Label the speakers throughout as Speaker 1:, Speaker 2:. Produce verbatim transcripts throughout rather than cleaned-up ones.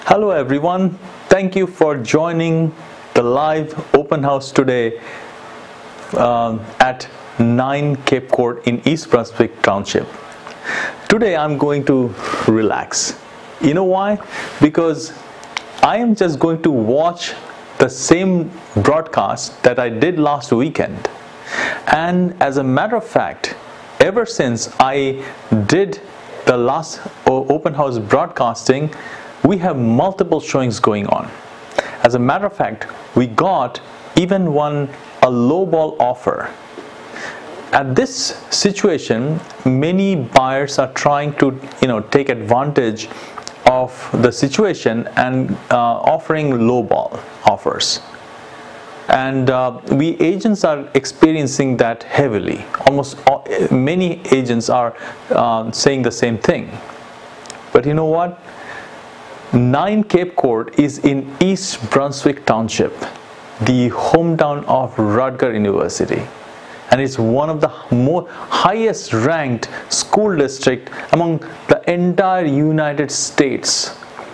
Speaker 1: Hello everyone, thank you for joining the live open house today um, at nine Cape Court in East Brunswick Township. Today I'm going to relax. You know why? Because I am just going to watch the same broadcast that I did last weekend. And as a matter of fact, ever since I did the last open house broadcasting, we have multiple showings going on. As a matter of fact, we got even one a lowball offer. At this situation, many buyers are trying to, you know, take advantage of the situation and uh, offering lowball offers. And uh, we agents are experiencing that heavily. Almost all, many agents are uh, saying the same thing. But you know what? nine Cape Court is in East Brunswick Township, the hometown of Rutgers University, and it's one of the more highest ranked school district among the entire United States.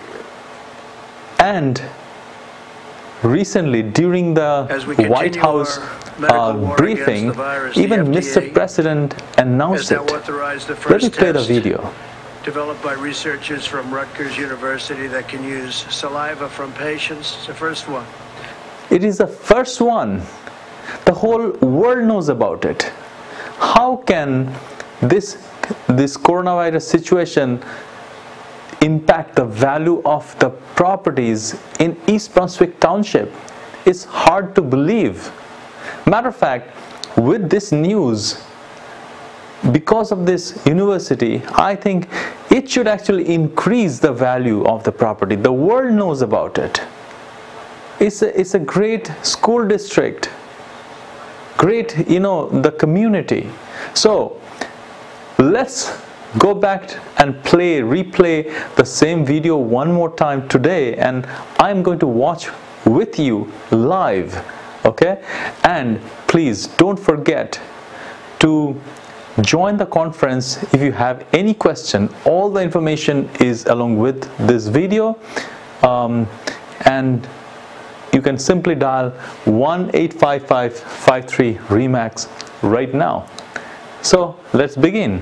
Speaker 1: And recently, during the White House uh, briefing, even Mister President announced it. Let me play the video.
Speaker 2: Developed by researchers from Rutgers University that can use saliva from patients. It's the first one.
Speaker 1: It is the first one. The whole world knows about it. How can this, this coronavirus situation impact the value of the properties in East Brunswick Township? It's hard to believe. Matter of fact, with this news, because of this university, I think it should actually increase the value of the property. The world knows about it. It's a, it's a great school district, great, you know, the community. So let's go back and play, replay the same video one more time today, and I'm going to watch with you live, okay? And please don't forget to join the conference if you have any question. All the information is along with this video, um, and you can simply dial one eight five five, five three, REMAX right now. So let's begin.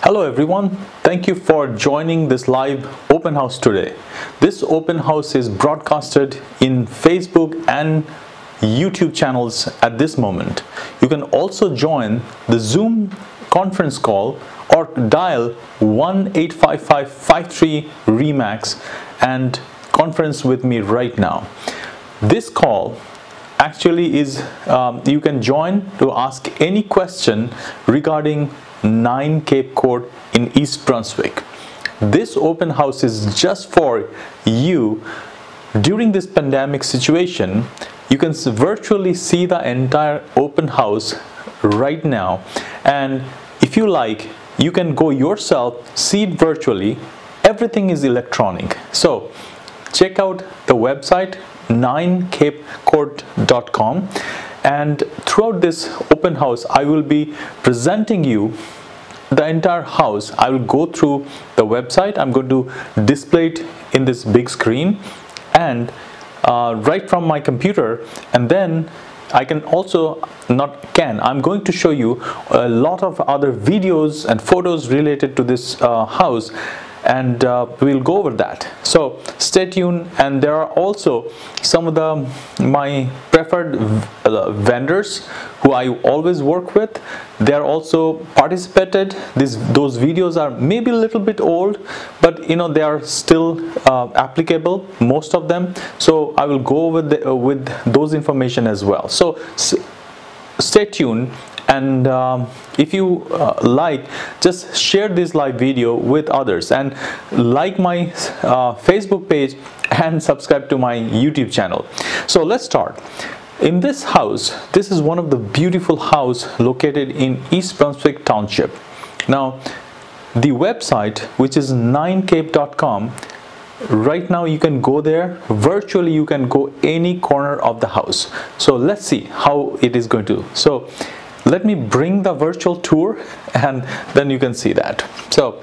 Speaker 1: Hello everyone, thank you for joining this live open house today. This open house is broadcasted in Facebook and YouTube channels at this moment. You can also join the Zoom conference call or dial one eight five five, five three, REMAX and conference with me right now. This call actually is, um, you can join to ask any question regarding nine Cape Court in East Brunswick. This open house is just for you. During this pandemic situation, you can virtually see the entire open house right now, and if you like, you can go yourself, see it virtually. Everything is electronic. So check out the website nine cape court dot com, and throughout this open house I will be presenting you the entire house. I will go through the website. I'm going to display it in this big screen and uh, right from my computer, and then I can also not can I'm going to show you a lot of other videos and photos related to this uh, house, and uh, we'll go over that. So stay tuned. And there are also some of the my preferred uh, vendors who I always work with. They're also participated. These those videos are maybe a little bit old, but you know they are still uh, applicable, most of them. So I will go with the, uh, with those information as well. So s stay tuned. And um, if you uh, like, just share this live video with others, and like my uh, Facebook page and subscribe to my YouTube channel. So let's start. In this house, this is one of the beautiful house located in East Brunswick Township. Now, the website, which is nine cape dot com, right now you can go there. Virtually, you can go any corner of the house. So let's see how it is going to. So let me bring the virtual tour, and then you can see that. So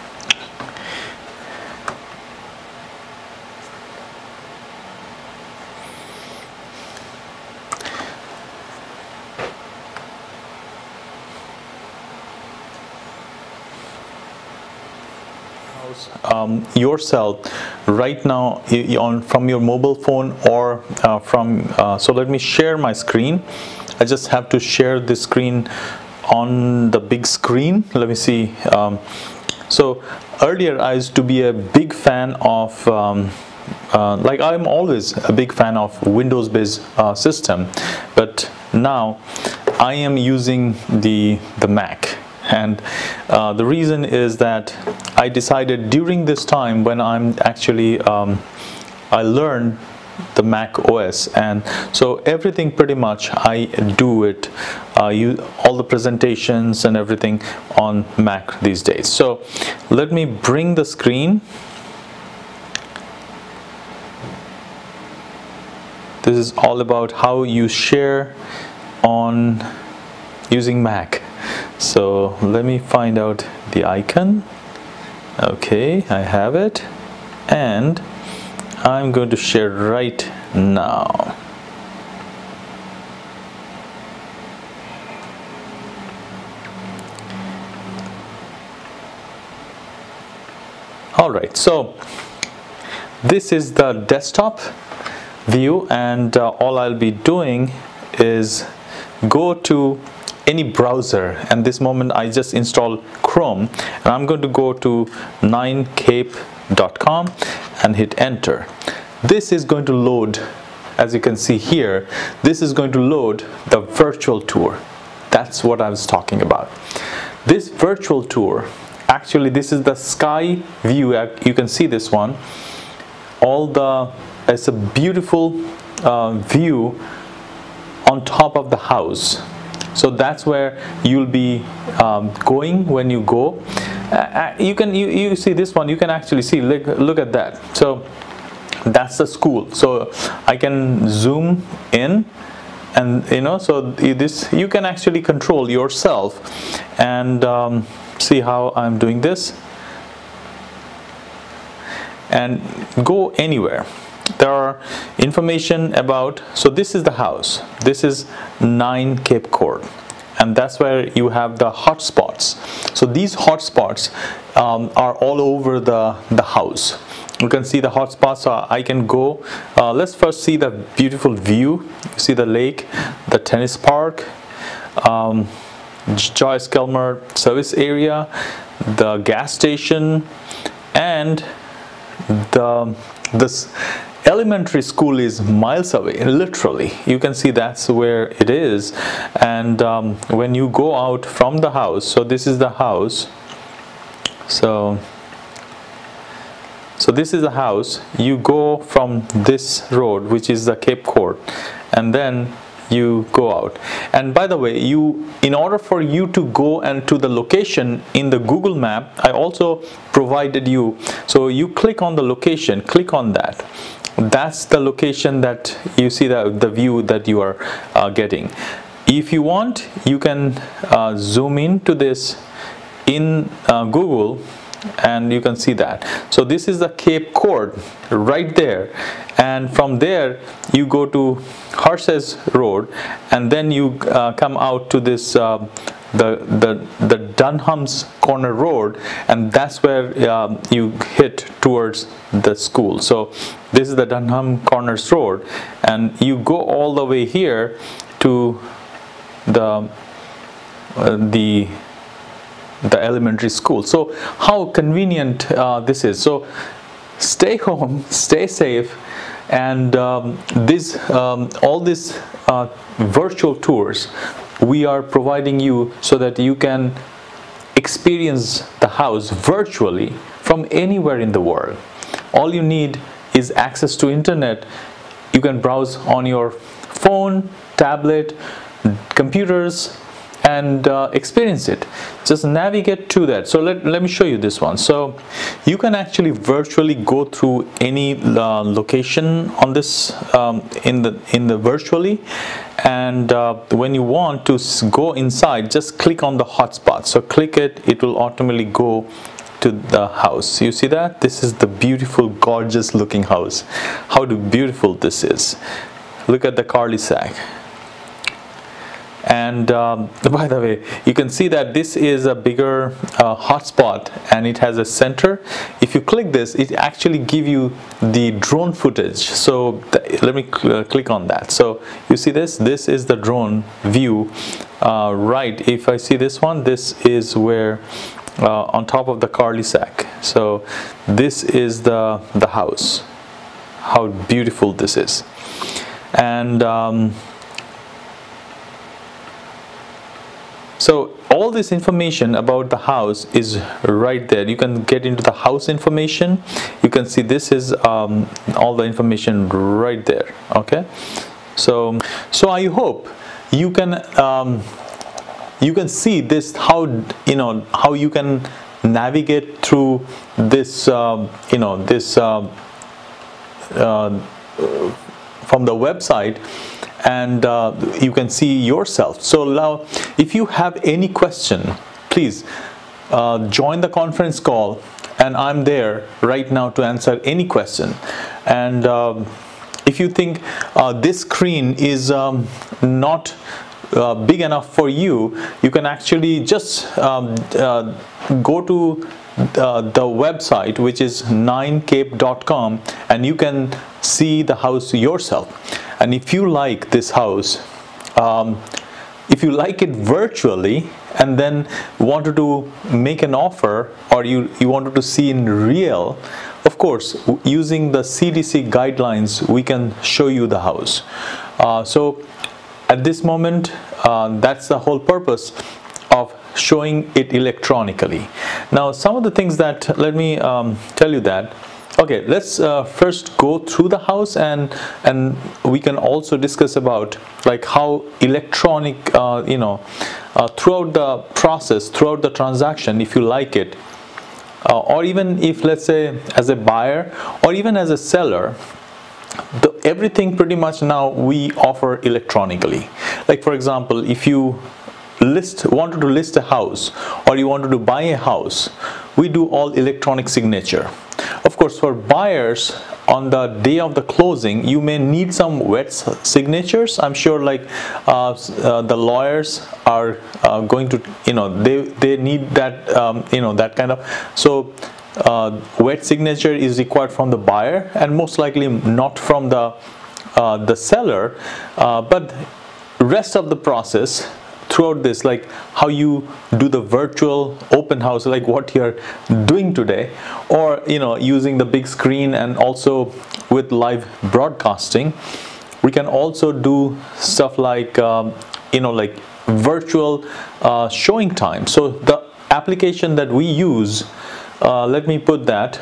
Speaker 1: Um, yourself right now on from your mobile phone or uh, from uh, so let me share my screen. I just have to share the screen on the big screen. Let me see. Um, so earlier I used to be a big fan of um, uh, like I'm always a big fan of Windows based uh, system, but now I am using the the Mac. And uh, the reason is that I decided during this time when I'm actually um, I learned the Mac O S, and so everything pretty much I do it uh, you all the presentations and everything on Mac these days. So let me bring the screen. This is all about how you share on using Mac. So let me find out the icon. Okay, I have it, and I'm going to share right now. All right, so this is the desktop view, and uh, all I'll be doing is go to any browser, and this moment I just installed Chrome, and I'm going to go to nine cape dot com and hit enter. This is going to load, as you can see here, this is going to load the virtual tour. That's what I was talking about. This virtual tour, actually this is the sky view. You can see this one. All the, it's a beautiful uh, view on top of the house. So that's where you'll be um, going when you go. Uh, you can you, you see this one. You can actually see. Look, look at that. So that's the school. So I can zoom in, and you know. So this you can actually control yourself, and um, see how I'm doing this, and go anywhere. There are information about, so this is the house, this is nine Cape Court, and that's where you have the hotspots. So these hotspots um, are all over the the house. You can see the hotspots. Uh, I can go. Uh, let's first see the beautiful view. You see the lake, the tennis park, um, Joyce Kelmer service area, the gas station, and the this elementary school is miles away. Literally, you can see that's where it is. And um, when you go out from the house, so this is the house. So. So this is the house. You go from this road, which is the Cape Court, and then you go out. And by the way, you in order for you to go and to the location in the Google map, I also provided you. So you click on the location, click on that. That's the location that you see, the, the view that you are uh, getting. If you want, you can uh, zoom into this in uh, Google, and you can see that. So this is the Cape Court right there, and from there you go to Horses Road, and then you uh, come out to this uh, the the the Dunham's Corner Road, and that's where um, you hit towards the school. So this is the Dunham Corners Road, and you go all the way here to the uh, the the elementary school. So how convenient uh, this is. So stay home, stay safe, and um, this um, all these uh, virtual tours we are providing you so that you can experience the house virtually from anywhere in the world. All you need is access to internet. You can browse on your phone, tablet, computers, and uh, experience it. Just navigate to that. So let, let me show you this one. So you can actually virtually go through any uh, location on this um, in the in the virtually, and uh, when you want to go inside, just click on the hotspot. So click it, it will automatically go to the house. You see that? This is the beautiful, gorgeous looking house. How beautiful this is. Look at the cul-de-sac. And um, by the way, you can see that this is a bigger uh, hotspot, and it has a center. If you click this, it actually gives you the drone footage. So th let me cl uh, click on that. So you see this? This is the drone view. Uh, right, if I see this one, this is where uh, on top of the cul-de-sac. So this is the, the house. How beautiful this is. And um, so all this information about the house is right there. You can get into the house information. You can see this is um, all the information right there. Okay, so so I hope you can um, you can see this, how you know how you can navigate through this um, you know this uh, uh, from the website, and uh, you can see yourself. So now if you have any question, please uh, join the conference call, and I'm there right now to answer any question. And um, if you think uh, this screen is um, not uh, big enough for you, you can actually just um, uh, go to Uh, the website, which is nine cape dot com, and you can see the house yourself. And if you like this house, um, if you like it virtually and then wanted to make an offer, or you you wanted to see in real, of course using the C D C guidelines we can show you the house. Uh, so at this moment, uh, that's the whole purpose of showing it electronically. Now some of the things that, let me um, tell you that, okay, let's uh, first go through the house, and and we can also discuss about like how electronic uh, you know uh, throughout the process, throughout the transaction, if you like it, uh, or even if, let's say, as a buyer or even as a seller, the, everything pretty much now we offer electronically. Like for example, if you list wanted to list a house, or you wanted to buy a house, we do all electronic signature. Of course, for buyers, on the day of the closing, you may need some wet signatures. I'm sure like uh, uh, the lawyers are uh, going to, you know, they they need that, um, you know, that kind of, so uh, wet signature is required from the buyer and most likely not from the uh, the seller, uh, but rest of the process throughout this, like how you do the virtual open house, like what you're doing today, or you know, using the big screen, and also with live broadcasting, we can also do stuff like um, you know, like virtual uh, showing time. So the application that we use, uh, let me put that,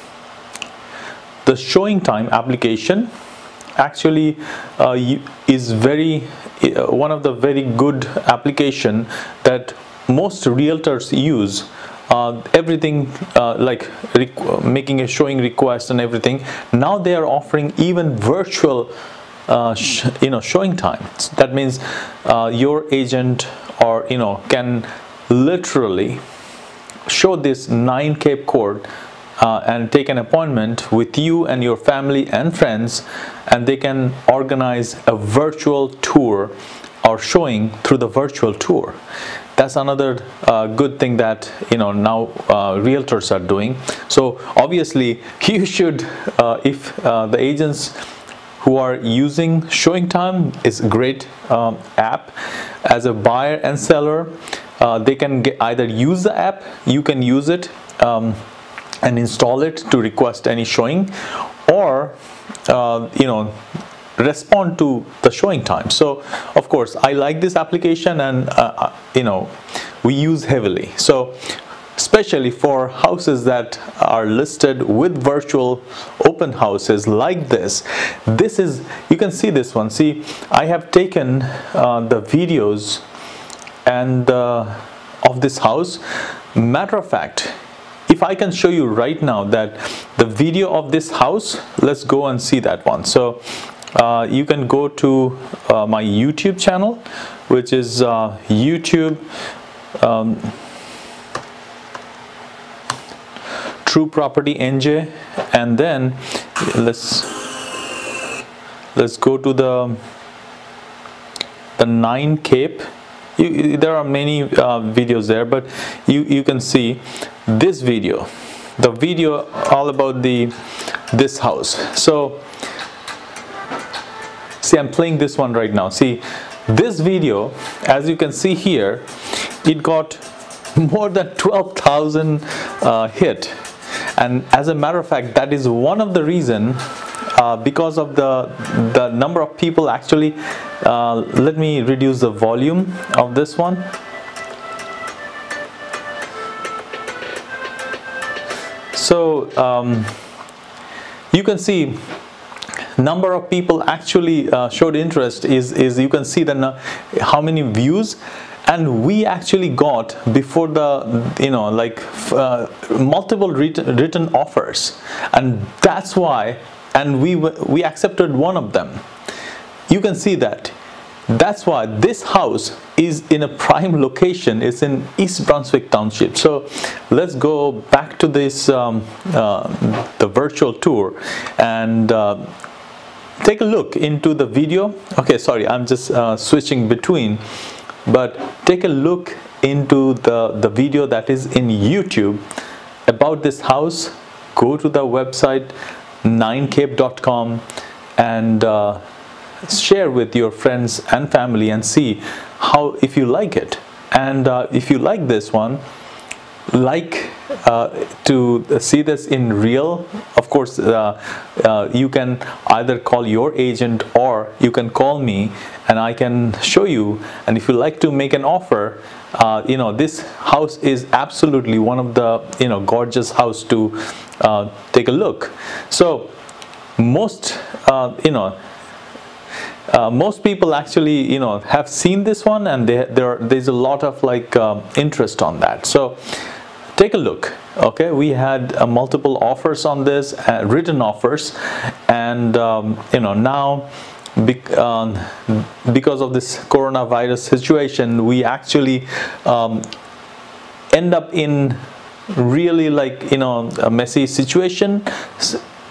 Speaker 1: the showing time application actually uh, is very uh, one of the very good application that most realtors use. Uh, everything uh, like making a showing request and everything. Now they are offering even virtual uh, sh you know, showing time. That means uh, your agent, or you know, can literally show this nine Cape Court Uh, and take an appointment with you and your family and friends, and they can organize a virtual tour or showing through the virtual tour. That's another uh, good thing that, you know, now uh, realtors are doing. So obviously you should, uh, if uh, the agents who are using showing time, is a great um, app. As a buyer and seller, uh, they can get, either use the app, you can use it um, and install it to request any showing, or uh, you know, respond to the showing time. So of course I like this application, and uh, you know, we use heavily. So especially for houses that are listed with virtual open houses like this, this is, you can see this one. See, I have taken uh, the videos and uh, of this house. Matter of fact, if I can show you right now that the video of this house, let's go and see that one. So uh, you can go to uh, my YouTube channel, which is uh, YouTube um, True Property N J, and then let's let's go to the the nine Cape. You, there are many uh, videos there, but you you can see this video, the video all about the this house. So see, I'm playing this one right now. See, this video, as you can see here, it got more than twelve thousand uh, hit, and as a matter of fact, that is one of the reason, uh, because of the the number of people actually. Uh, let me reduce the volume of this one. So um, you can see number of people actually uh, showed interest is is you can see the how many views, and we actually got before the, you know, like uh, multiple written, written offers, and that's why, and we we accepted one of them. You can see that. That's why this house is in a prime location. It's in East Brunswick Township. So let's go back to this um, uh, the virtual tour and uh, take a look into the video. Okay, sorry, I'm just uh, switching between, but take a look into the the video that is in YouTube about this house. Go to the website nine cape dot com and uh, share with your friends and family and see how, if you like it. And uh, if you like this one, like uh, to see this in real, of course uh, uh, you can either call your agent or you can call me and I can show you. And if you like to make an offer, uh, you know, this house is absolutely one of the, you know, gorgeous house to uh, take a look. So most uh, you know Uh, most people actually, you know, have seen this one, and they, there there's a lot of like um, interest on that. So take a look. Okay, we had uh, multiple offers on this, uh, written offers, and um, you know, now be, um, because of this coronavirus situation, we actually um, end up in really, like, you know, a messy situation.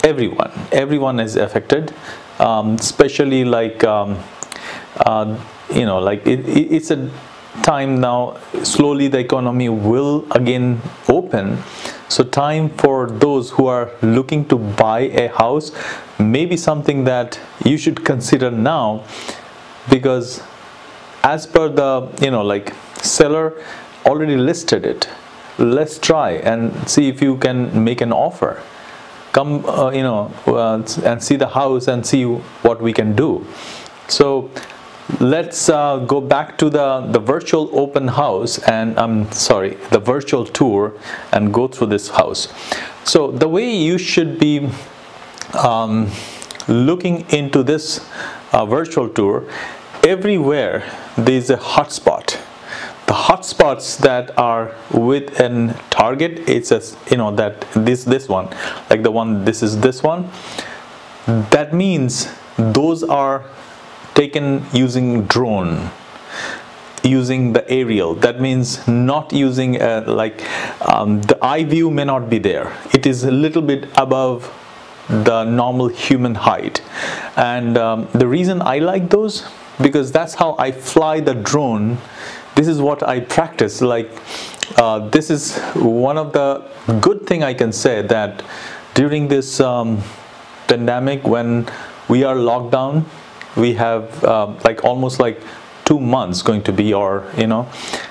Speaker 1: everyone everyone is affected, um, especially like um, uh, you know like it, it, it's a time now slowly the economy will again open. So time for those who are looking to buy a house may be something that you should consider now, because as per the you know like seller already listed it. Let's try and see if you can make an offer. Come uh, you know uh, and see the house and see what we can do. So let's uh, go back to the the virtual open house, and I'm sorry the virtual tour, and go through this house. So the way you should be um, looking into this uh, virtual tour, everywhere there is a hotspot. The hotspots that are with an target, it's a you know that this this one, like the one this is this one, that means those are taken using drone, using the aerial. That means not using uh, like um, the eye view may not be there. It is a little bit above the normal human height, and um, the reason I like those, because that's how I fly the drone. This is what I practice. Like uh, this is one of the good thing I can say, that during this um, pandemic, when we are locked down, we have uh, like almost like two months going to be, or you know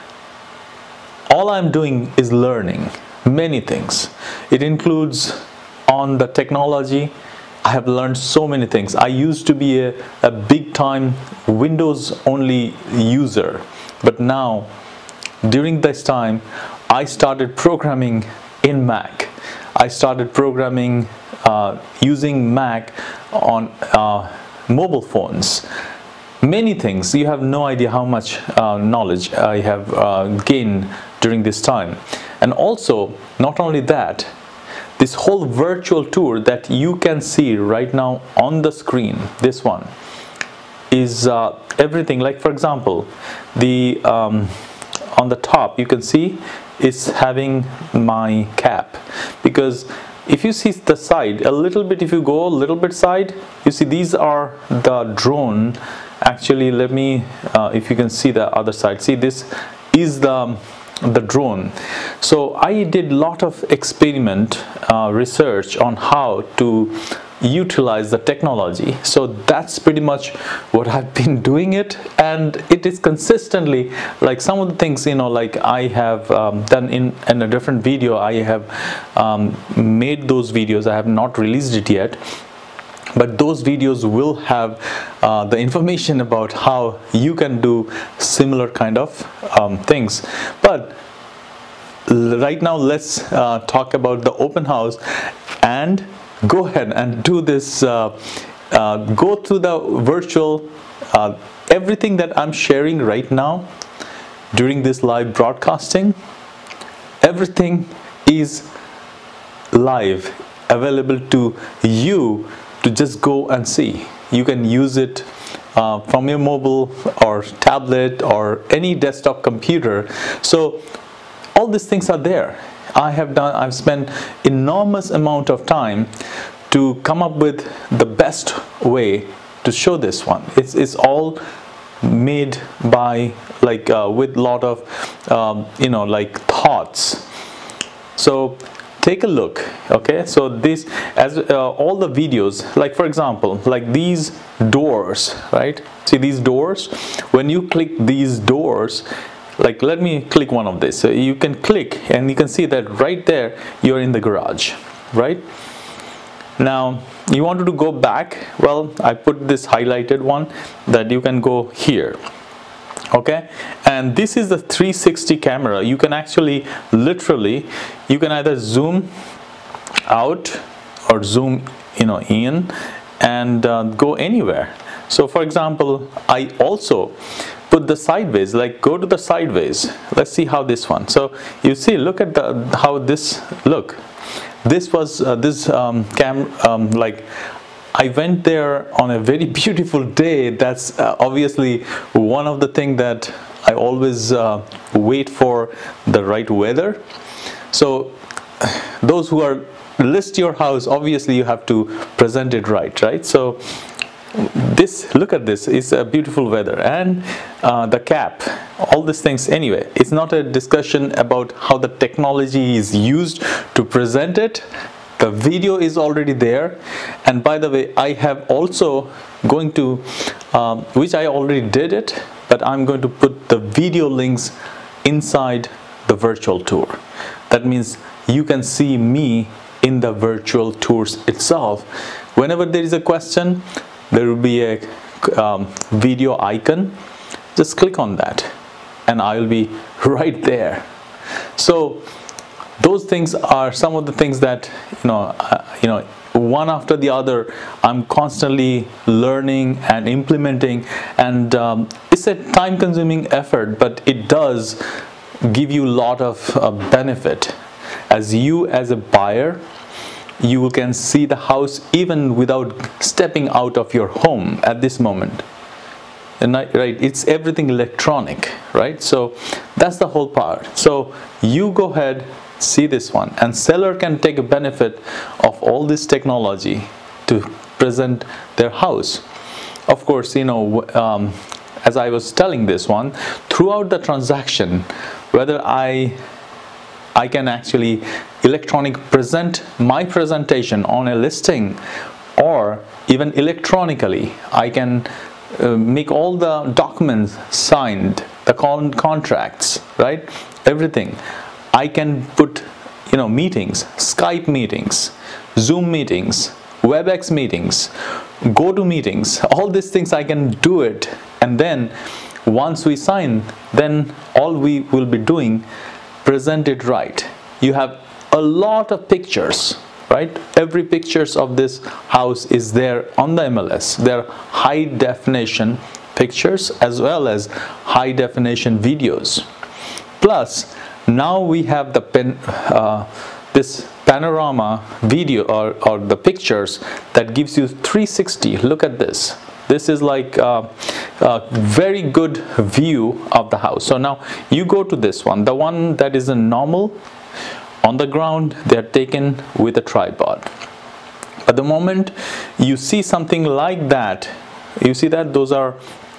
Speaker 1: all I'm doing is learning many things. It includes on the technology. I have learned so many things. I used to be a, a big time Windows only user, but now during this time I started programming in Mac. I started programming uh, using Mac on uh, mobile phones. Many things. You have no idea how much uh, knowledge I have uh, gained during this time. And also, not only that, this whole virtual tour that you can see right now on the screen, this one, is uh, everything. Like for example, the um, on the top you can see is having my cap, because if you see the side a little bit, if you go a little bit side, you see these are the drone. Actually, let me uh, if you can see the other side, see this is the the drone. So I did a lot of experiment uh, research on how to utilize the technology. So that's pretty much what I've been doing it, and it is consistently like some of the things, you know like I have um, done in, in a different video. I have um, made those videos. I have not released it yet, but those videos will have uh, the information about how you can do similar kind of um, things. But right now let's uh, talk about the open house, and go ahead and do this. Uh, uh, go through the virtual uh, everything that I'm sharing right now during this live broadcasting. Everything is live, available to you to just go and see. You can use it uh, from your mobile or tablet or any desktop computer. So all these things are there. I have done, I've spent enormous amount of time to come up with the best way to show this one. It's, it's all made by like uh, with lot of um, you know like thoughts. So take a look. Okay, so this as uh, all the videos, like for example, like these doors, right? See these doors, when you click these doors, like let me click one of this. So you can click and you can see that right there you're in the garage, right? Now you wanted to go back, well, I put this highlighted one that you can go here. Okay, and this is the three sixty camera. You can actually literally, you can either zoom out or zoom you know in and uh, go anywhere. So for example, I also put the sideways, like go to the sideways. Let's see how this one. So you see, look at the how this look. This was uh, this um, cam um, like I went there on a very beautiful day. That's uh, obviously one of the things that I always uh, wait for, the right weather. So those who are list your house, obviously you have to present it right, right? So this, look at this, it's a beautiful weather, and uh, the cap, all these things. Anyway, it's not a discussion about how the technology is used to present it. The video is already there, and by the way, I have also going to um, which I already did it, but I'm going to put the video links inside the virtual tour. That means you can see me in the virtual tours itself. Whenever there is a question, there will be a um, video icon. Just click on that and I will be right there. So those things are some of the things that, you know, uh, you know, one after the other, I'm constantly learning and implementing, and um, it's a time-consuming effort, but it does give you a lot of uh, benefit. As you, as a buyer, you can see the house even without stepping out of your home at this moment. And I, right, it's everything electronic, right? So that's the whole part. So you go ahead, see this one, and seller can take a benefit of all this technology to present their house. Of course, you know, um, as I was telling this one, throughout the transaction, whether I I can actually electronic present my presentation on a listing, or even electronically I can uh, make all the documents signed, the con contracts, right, everything. I can put, you know, meetings, Skype meetings, Zoom meetings, WebEx meetings, go-to meetings, all these things I can do it, and then once we sign, then all we will be doing, present it right. You have a lot of pictures, right? Every pictures of this house is there on the M L S. They're high definition pictures as well as high definition videos. Plus, now we have the pen, uh, this panorama video, or, or the pictures that gives you three sixty. Look at this. This is like uh, a very good view of the house. So now you go to this one, the one that is a normal on the ground, they are taken with a tripod. But the moment you see something like that, you see that those are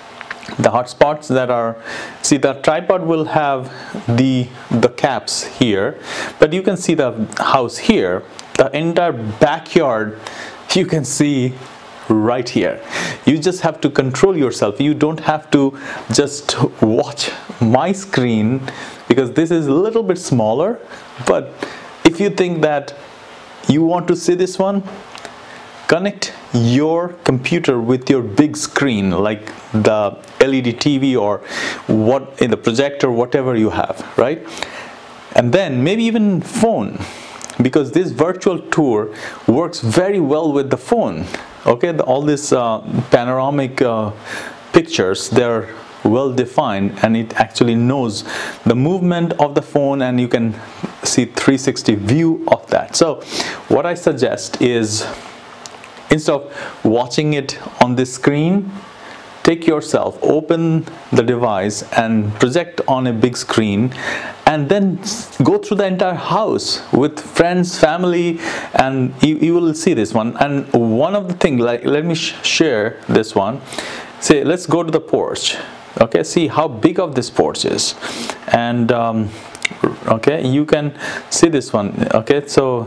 Speaker 1: the hot spots that are, see, the tripod will have the the caps here, but you can see the house here, the entire backyard you can see right here. You just have to control yourself. You don't have to just watch my screen, because this is a little bit smaller. But if you think that you want to see this one, connect your computer with your big screen, like the L E D T V or what in the projector, whatever you have, right? And then maybe even phone, because this virtual tour works very well with the phone. Okay, the, all these uh, panoramic uh, pictures, they're well defined, and it actually knows the movement of the phone, and you can see three sixty view of that. So what I suggest is, instead of watching it on the screen, take yourself, open the device and project on a big screen, and then go through the entire house with friends, family, and you, you will see this one. And one of the things, like, let me sh share this one. Say, let's go to the porch. Okay, see how big of this porch is, and um, okay, you can see this one. Okay, so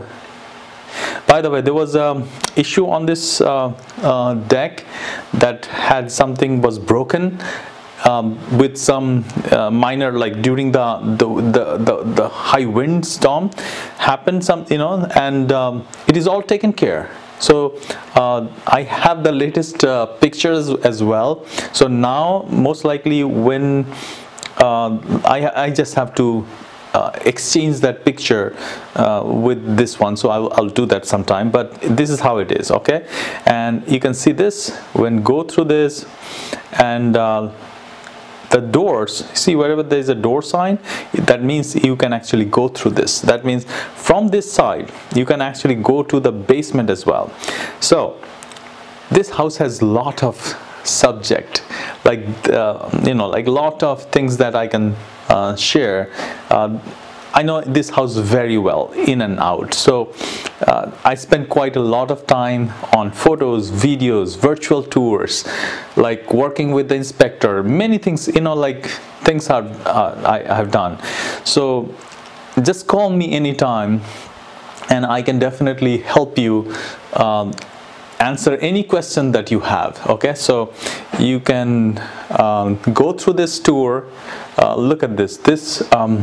Speaker 1: by the way, there was an issue on this uh, uh, deck that had something was broken um, with some uh, minor, like during the the, the the the high wind storm happened, some, you know, and um, it is all taken care. So uh, I have the latest uh, pictures as well. So now most likely when uh, I, I just have to uh, exchange that picture uh, with this one, so I'll, I'll do that sometime, but this is how it is. Okay, and you can see this when go through this, and uh, the doors, see wherever there is a door sign, that means you can actually go through this. That means from this side you can actually go to the basement as well. So this house has lot of subject, like uh, you know, like lot of things that I can uh, share. Uh, I know this house very well, in and out. So uh, I spent quite a lot of time on photos, videos, virtual tours, like working with the inspector, many things, you know, like things are, uh, I have done. So just call me anytime and I can definitely help you um, answer any question that you have. Okay, so you can um, go through this tour. Uh, look at this. This um,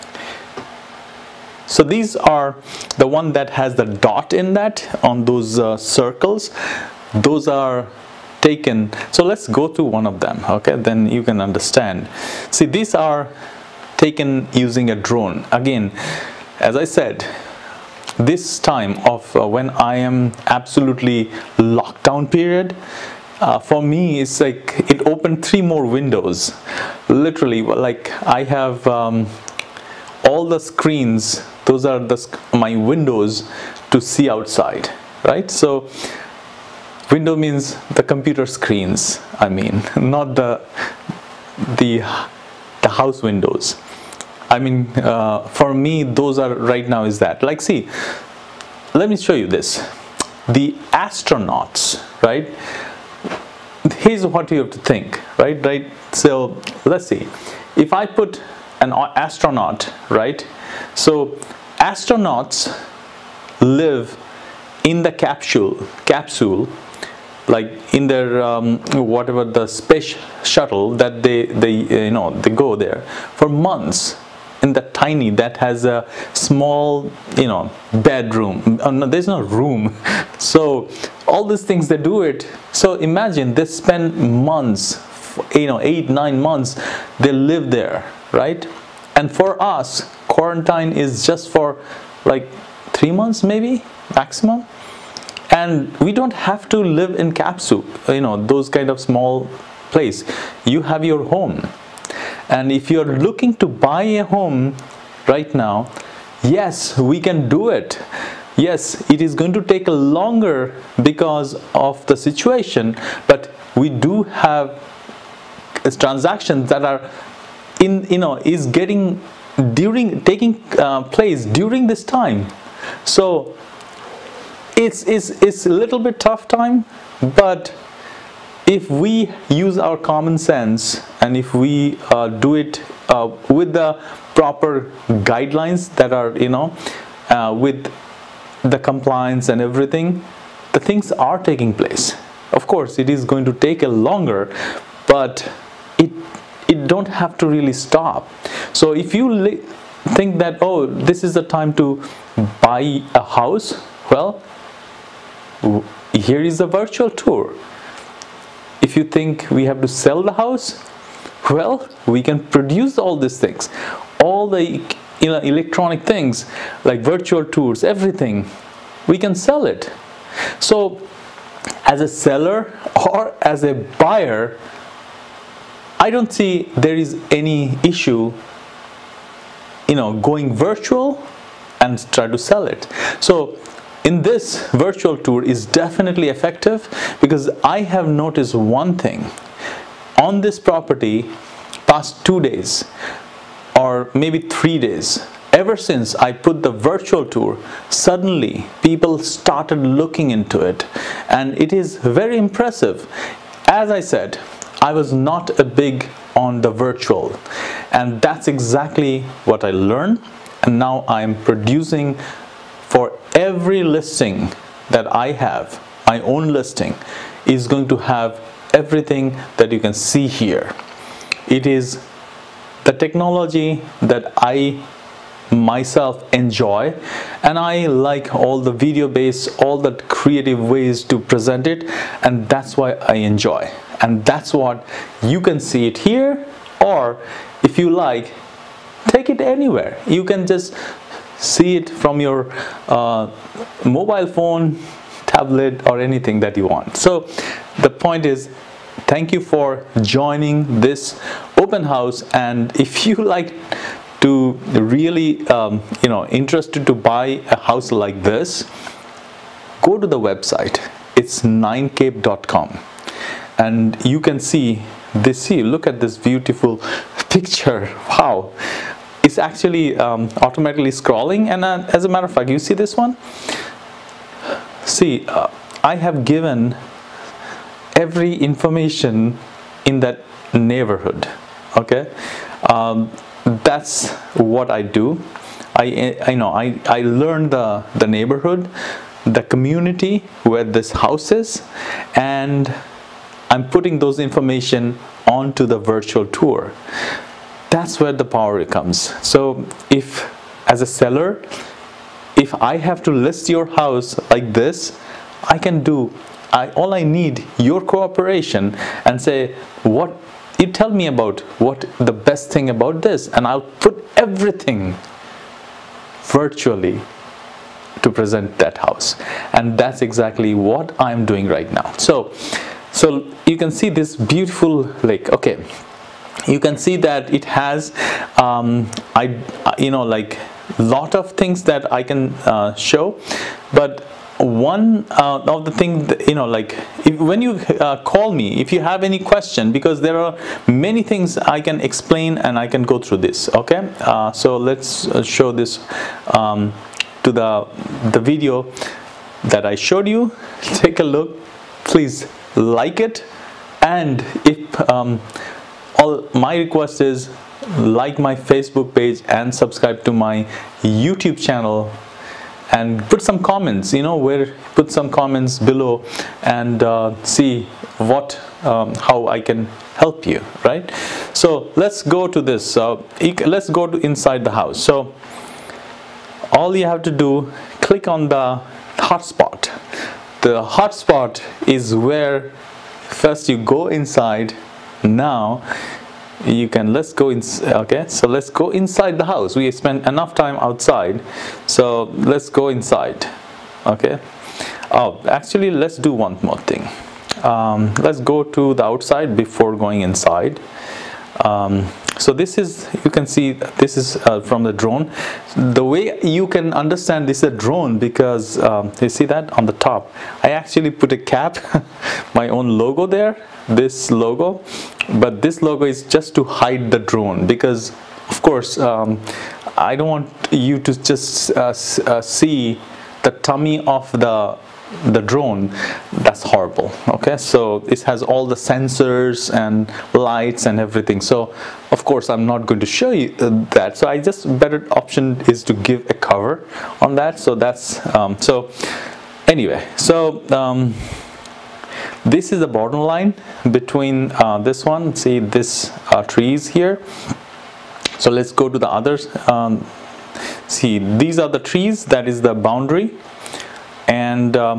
Speaker 1: so these are the one that has the dot in that on those uh, circles. Those are taken. So let's go to one of them. Okay, then you can understand. See, these are taken using a drone. Again, as I said, this time of uh, when I am absolutely lockdown period, uh, for me it's like it opened three more windows. Literally, like I have um, all the screens. Those are the my windows to see outside, right? So window means the computer screens. I mean, not the the the house windows. I mean, uh, for me, those are right now is that. Like, see, let me show you this. The astronauts, right? Here's what you have to think, right? Right. So let's see. If I put an astronaut, right? So astronauts live in the capsule, capsule, like in their um, whatever the space shuttle that they they you know they go there for months. In the tiny that has a small, you know, bedroom. Oh, no, there's no room. So all these things they do it. So imagine they spend months, you know, eight nine months. They live there, right? And for us, quarantine is just for like three months, maybe maximum. And we don't have to live in capsule, you know, those kind of small place. You have your home. And if you're looking to buy a home right now, yes, we can do it. Yes, it is going to take longer because of the situation, but we do have transactions that are in, you know, is getting during taking uh, place during this time. So it's, it's, it's a little bit tough time, but if we use our common sense and if we uh, do it uh, with the proper guidelines that are, you know, uh, with the compliance and everything, the things are taking place. Of course, it is going to take a longer, but it it don't have to really stop. So if you think that, oh, this is the time to buy a house, well, here is a virtual tour. If you think we have to sell the house, well, we can produce all these things, all the, you know, electronic things like virtual tours, everything, we can sell it. So as a seller or as a buyer, I don't see there is any issue, you know, going virtual and try to sell it. So in this virtual tour is definitely effective because I have noticed one thing. On this property, past two days or maybe three days, ever since I put the virtual tour, suddenly people started looking into it, and it is very impressive. As I said, I was not a big on the virtual, and that's exactly what I learned, and now I am producing for every listing that I have. My own listing is going to have everything that you can see here. It is the technology that I myself enjoy, and I like all the video based, all the creative ways to present it, and that's why I enjoy. And that's what you can see it here, or if you like, take it anywhere. You can just see it from your uh, mobile phone, tablet, or anything that you want. So the point is, thank you for joining this open house, and if you like to really um, you know interested to buy a house like this, go to the website. It's nine cape dot com, and you can see this. See, look at this beautiful picture. Wow, it's it's actually um, automatically scrolling. And uh, as a matter of fact, you see this one? See, uh, I have given every information in that neighborhood. Okay, um, that's what I do. I, I know I, I learned the, the neighborhood, the community where this house is, and I'm putting those information onto the virtual tour. That's where the power comes. So if, as a seller, if I have to list your house like this, I can do, I, all I need your cooperation and say, what, you tell me about what the best thing about this, and I'll put everything virtually to present that house. And that's exactly what I'm doing right now. So, so you can see this beautiful lake. Okay, you can see that it has, um, I, you know, like lot of things that I can uh, show, but one uh, of the things, you know, like if, when you uh, call me, if you have any question, because there are many things I can explain and I can go through this. Okay, uh, so let's uh, show this um, to the the video that I showed you. Take a look, please like it, and if um, all my request is like my Facebook page and subscribe to my YouTube channel, and put some comments, you know, where put some comments below, and uh, see what um, how I can help you, right? So let's go to this. Uh, let's go to inside the house. So all you have to do, click on the hotspot. The hotspot is where first you go inside. Now you can, let's go in. Okay, so let's go inside the house. We spent enough time outside, so let's go inside. Okay, oh, actually let's do one more thing. Um, let's go to the outside before going inside. Um, so this is, you can see this is uh, from the drone. The way you can understand this is a drone, because um, you see that on the top I actually put a cap my own logo there, this logo, but this logo is just to hide the drone, because of course um, I don't want you to just uh, uh, see the tummy of the the drone. That's horrible. Okay, so it has all the sensors and lights and everything, so of course I'm not going to show you uh, that. So I just, better option is to give a cover on that. So that's um, so anyway, so um, this is the bottom line between uh, this one. See this uh, trees here. So let's go to the others. Um, see, these are the trees, that is the boundary, and uh,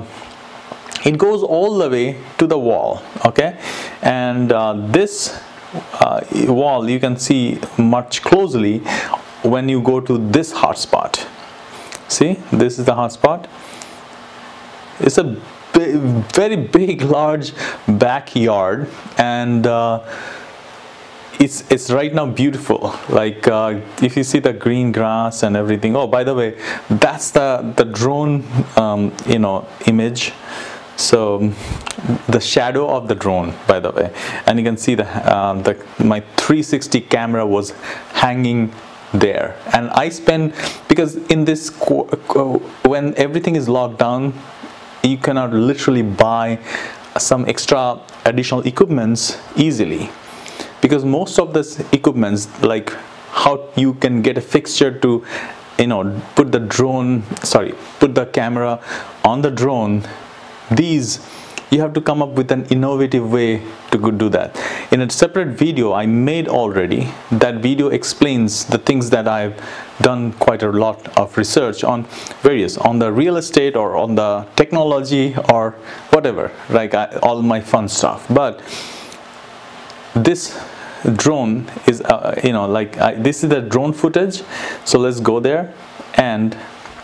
Speaker 1: it goes all the way to the wall. Okay, and uh, this uh, wall you can see much closely when you go to this hotspot. See, this is the hotspot. It's a big, very big, large backyard, and uh, It's, it's right now beautiful. Like uh, if you see the green grass and everything. Oh, by the way, that's the the drone um, you know image. So the shadow of the drone, by the way, and you can see the um, the my three sixty camera was hanging there, and I spend, because in this when everything is locked down, you cannot literally buy some extra additional equipments easily. Because most of this equipments, like how you can get a fixture to, you know, put the drone, sorry, put the camera on the drone, these, you have to come up with an innovative way to go do that. In a separate video I made already, that video explains the things that I've done quite a lot of research on various, on the real estate or on the technology or whatever, like I, all my fun stuff. But this drone is uh, you know like I, this is the drone footage. So let's go there. And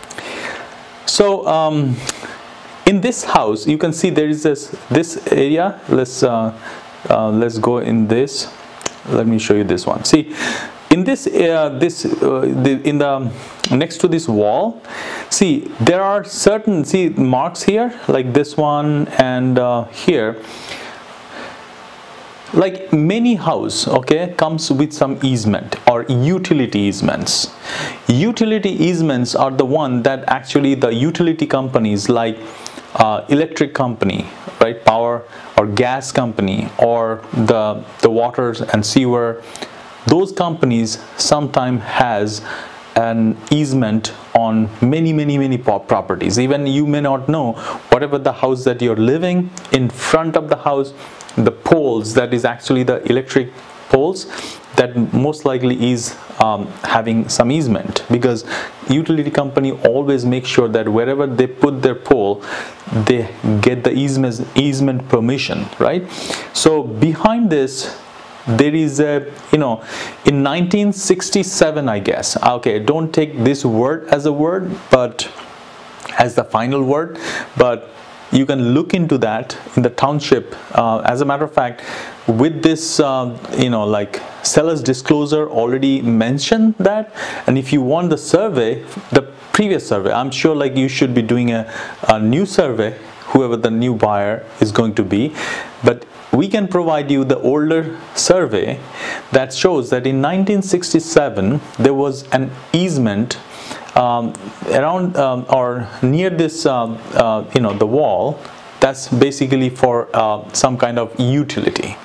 Speaker 1: so um, in this house you can see there is this this area. Let's uh, uh, let's go in this. Let me show you this one. See, in this uh, this uh, the, in the next to this wall, see there are certain, see marks here, like this one and uh, here. like many house, okay, comes with some easement or utility easements. Utility easements are the one that actually the utility companies like uh, electric company, right, power or gas company, or the the waters and sewer, those companies sometimes has an easement on many many many properties. Even you may not know, whatever the house that you're living in, front of the house, the poles, that is actually the electric poles, that most likely is um, having some easement, because utility company always make sure that wherever they put their pole, they get the easement easement permission, right? So behind this there is a, you know, in nineteen sixty-seven, I guess, okay, don't take this word as a word but as the final word, but you can look into that in the township. Uh, as a matter of fact, with this uh, you know, like seller's disclosure already mentioned that. And if you want the survey, the previous survey, I'm sure like you should be doing a, a new survey, whoever the new buyer is going to be, but we can provide you the older survey that shows that in nineteen sixty-seven there was an easement um, around um, or near this um, uh, you know, the wall, that's basically for uh, some kind of utility.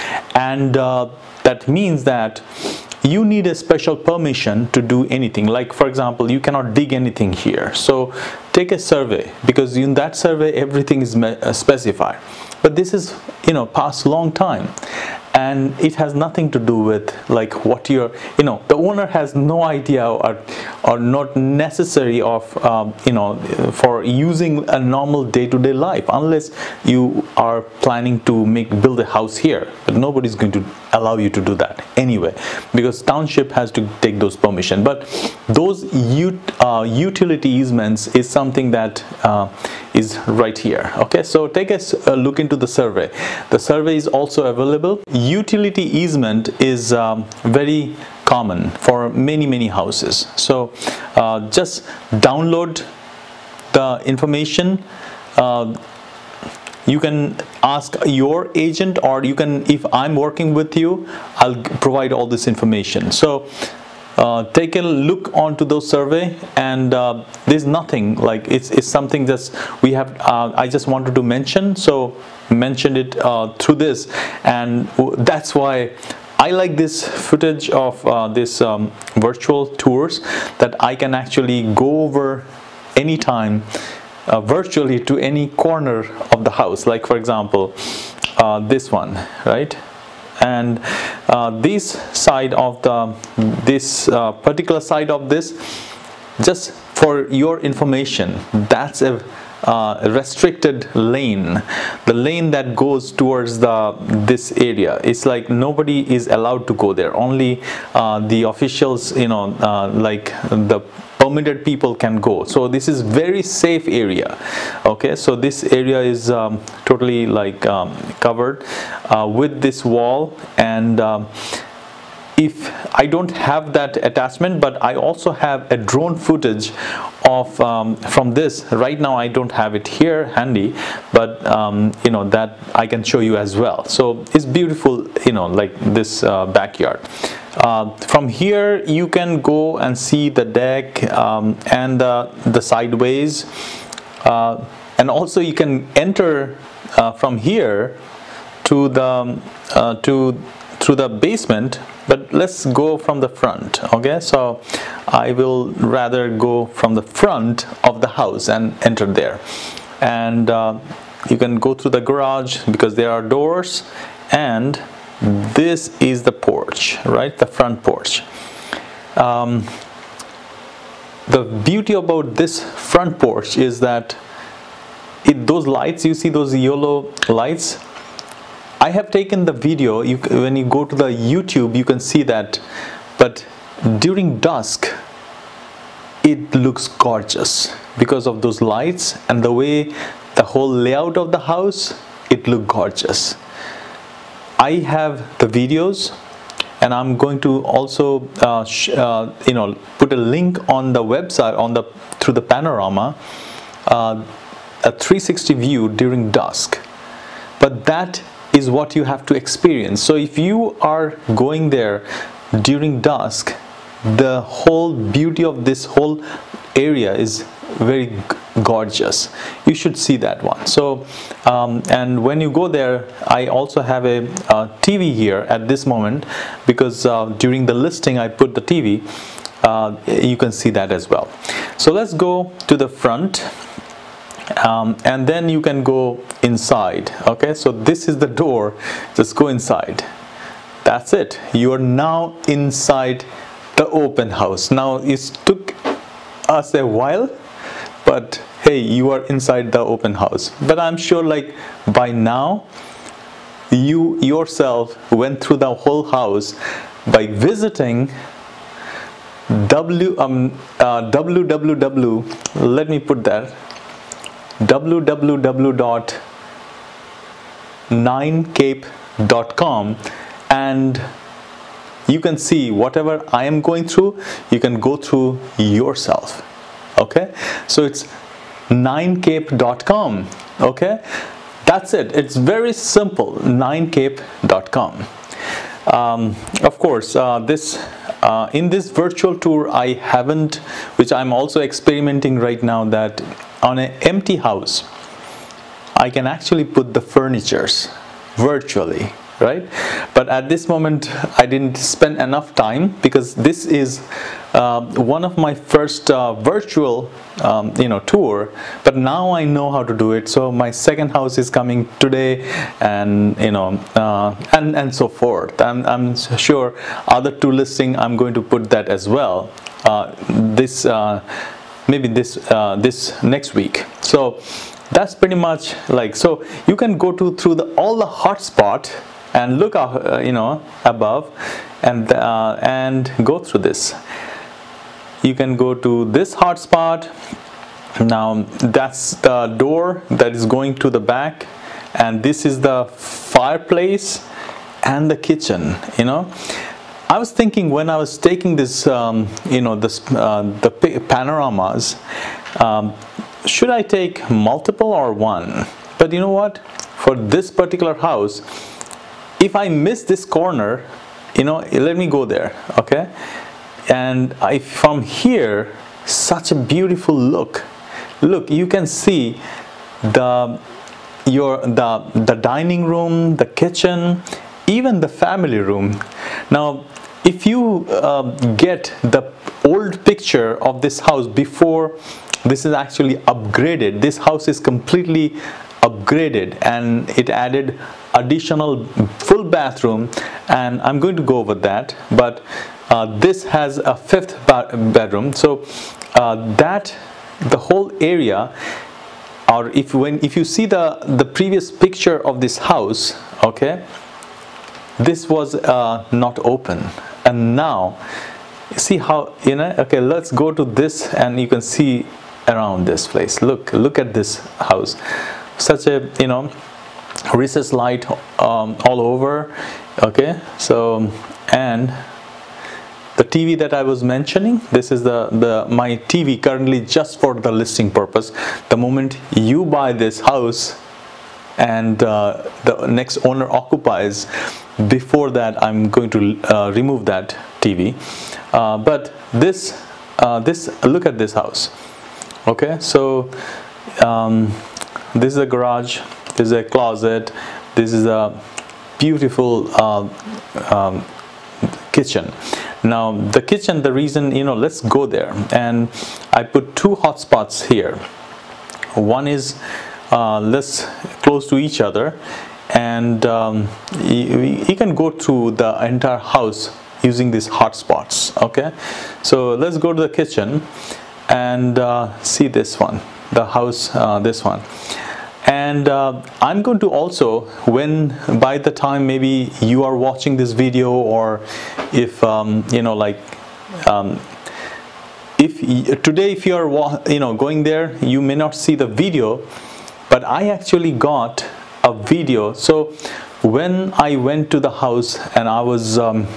Speaker 1: And uh, that means that you need a special permission to do anything. Like for example, you cannot dig anything here, so take a survey, because in that survey everything is specified. But this is, you know, past long time, and it has nothing to do with like what you're, you know, the owner has no idea or, or not necessary of um, you know, for using a normal day-to-day life, unless you are planning to make build a house here. But nobody's going to allow you to do that anyway, because township has to take those permission. But those ut uh, utility easements is something that uh, is right here. Okay, so take a, a look into the survey. The survey is also available. Utility easement is um, very common for many many houses. So uh, just download the information. Uh, you can ask your agent, or you can, if I'm working with you, I'll provide all this information. So uh, take a look onto those survey, and uh, there's nothing like it's, it's something that we have uh, I just wanted to mention, so mentioned it uh, through this. And that's why I like this footage of uh, this um, virtual tours, that I can actually go over anytime uh, virtually to any corner of the house. Like for example, uh, this one, right? And uh, this side of the this uh, particular side of this, just for your information, that's a Uh, restricted lane, the lane that goes towards the this area. It's like nobody is allowed to go there, only uh, the officials, you know, uh, like the permitted people can go. So this is very safe area. Okay, so this area is um, totally like um, covered uh, with this wall. And um, if I don't have that attachment, but I also have a drone footage of um, from this. Right now I don't have it here handy, but um, you know, that I can show you as well. So it's beautiful, you know, like this uh, backyard. Uh, from here you can go and see the deck um, and uh, the sideways, uh, and also you can enter uh, from here to the uh, to through the basement. But let's go from the front. Okay, so I will rather go from the front of the house and enter there. And uh, you can go through the garage because there are doors, and this is the porch, right? The front porch. Um, the beauty about this front porch is that it, those lights, you see those yellow lights, I have taken the video. You, when you go to the YouTube, you can see that, but during dusk it looks gorgeous because of those lights and the way the whole layout of the house, it looked gorgeous. I have the videos, and I'm going to also uh, sh uh, you know, put a link on the website, on the through the panorama, uh, a three sixty view during dusk. But that is what you have to experience. So if you are going there during dusk, the whole beauty of this whole area is very gorgeous. You should see that one. So um, and when you go there, I also have a, a T V here at this moment, because uh, during the listing I put the T V. Uh, you can see that as well. So let's go to the front, um, and then you can go inside. Okay, so this is the door. Just go inside. That's it. You are now inside the open house. Now it took us a while, but hey, you are inside the open house. But I'm sure like by now you yourself went through the whole house by visiting w um uh, www let me put that www dot nine cape dot com, and you can see whatever I am going through, you can go through yourself. Okay, so it's nine cape dot com. Okay, that's it. It's very simple. nine cape dot com. Um, of course, uh, this uh, in this virtual tour I haven't, which I'm also experimenting right now, that on an empty house I can actually put the furnitures virtually, right? But at this moment I didn't spend enough time, because this is uh, one of my first uh, virtual um, you know tour, but now I know how to do it. So my second house is coming today, and you know uh, and and so forth. I'm, I'm sure other two listing I'm going to put that as well, uh, this uh, maybe this uh, this next week. So that's pretty much like, so you can go to through the all the hotspot and look up, uh, you know above, and uh, and go through this. You can go to this hotspot. Now that's the door that is going to the back, and this is the fireplace and the kitchen. You know, I was thinking when I was taking this, um, you know, this uh, the panoramas, um, should I take multiple or one? But you know what? For this particular house, if I miss this corner, you know, let me go there. Okay, and I from here, such a beautiful look. Look, you can see the your the the dining room, the kitchen, even the family room. Now if you uh, get the old picture of this house before this is actually upgraded, this house is completely upgraded, and it added additional full bathroom, and I'm going to go over that. But uh, this has a fifth bedroom, so uh, that the whole area, or if when if you see the the previous picture of this house, okay, this was uh, not open, and now see how, you know, okay, let's go to this, and you can see around this place. Look, look at this house. Such a, you know, recessed light um, all over. Okay, so, and the T V that I was mentioning, this is the the my T V currently just for the listing purpose. The moment you buy this house and uh, the next owner occupies, before that I'm going to uh, remove that T V. Uh, but this uh, this look at this house. Okay, so um, this is a garage, this is a closet, this is a beautiful uh, um, kitchen. Now the kitchen, the reason, you know, let's go there, and I put two hot spots here. One is uh, less close to each other, and um, you, you can go through the entire house using these hot spots. Okay, so let's go to the kitchen and uh, see this one, the house, uh, this one. And uh, I'm going to also, when by the time maybe you are watching this video, or if um, you know, like um, if today if you are you know going there, you may not see the video, but I actually got a video. So when I went to the house and I was um,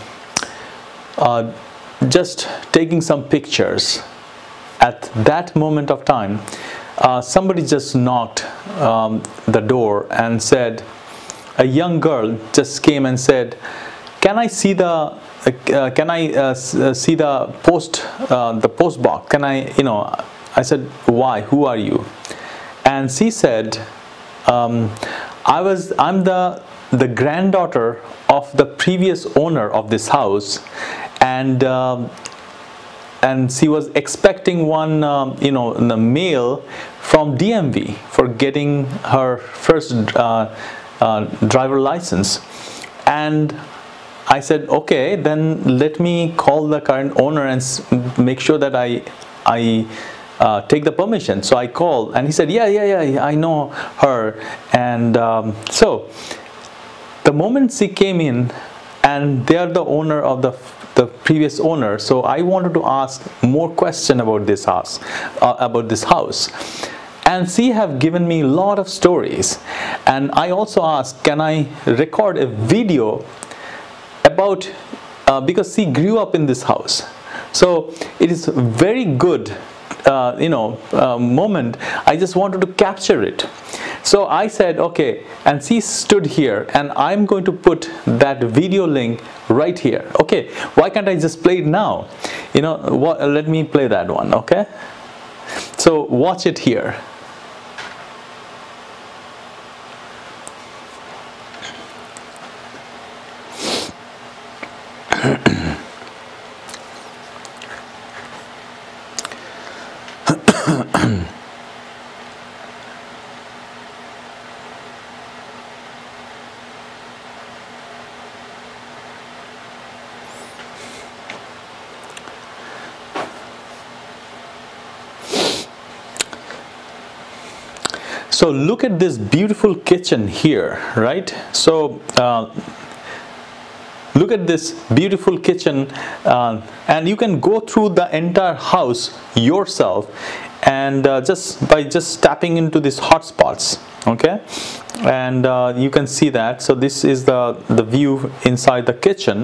Speaker 1: uh, just taking some pictures, at that moment of time, uh, somebody just knocked um, the door and said, a young girl just came and said, can I see the uh, can I uh, see the post uh, the post box? Can I, you know, I said, why, who are you? And she said, um, I was I'm the the granddaughter of the previous owner of this house, and um, and she was expecting one um, you know, the mail from D M V for getting her first uh, uh, driver license. And I said, okay, then let me call the current owner and make sure that I I uh, take the permission. So I called, and he said, yeah, yeah, yeah, I know her. And um, so the moment she came in, and they are the owner of the the previous owner, so I wanted to ask more question about this house, uh, about this house. And she have given me a lot of stories, and I also asked, can I record a video about, uh, because she grew up in this house, so it is very good uh, you know uh, moment. I just wanted to capture it. So I said, okay, and she stood here, and I'm going to put that video link right here. Okay, why can't I just play it now? You know what, let me play that one. Okay, so watch it here. So look at this beautiful kitchen here, right? So uh, look at this beautiful kitchen, uh, and you can go through the entire house yourself, and uh, just by just tapping into these hotspots. Okay, and uh, you can see that. So this is the the view inside the kitchen.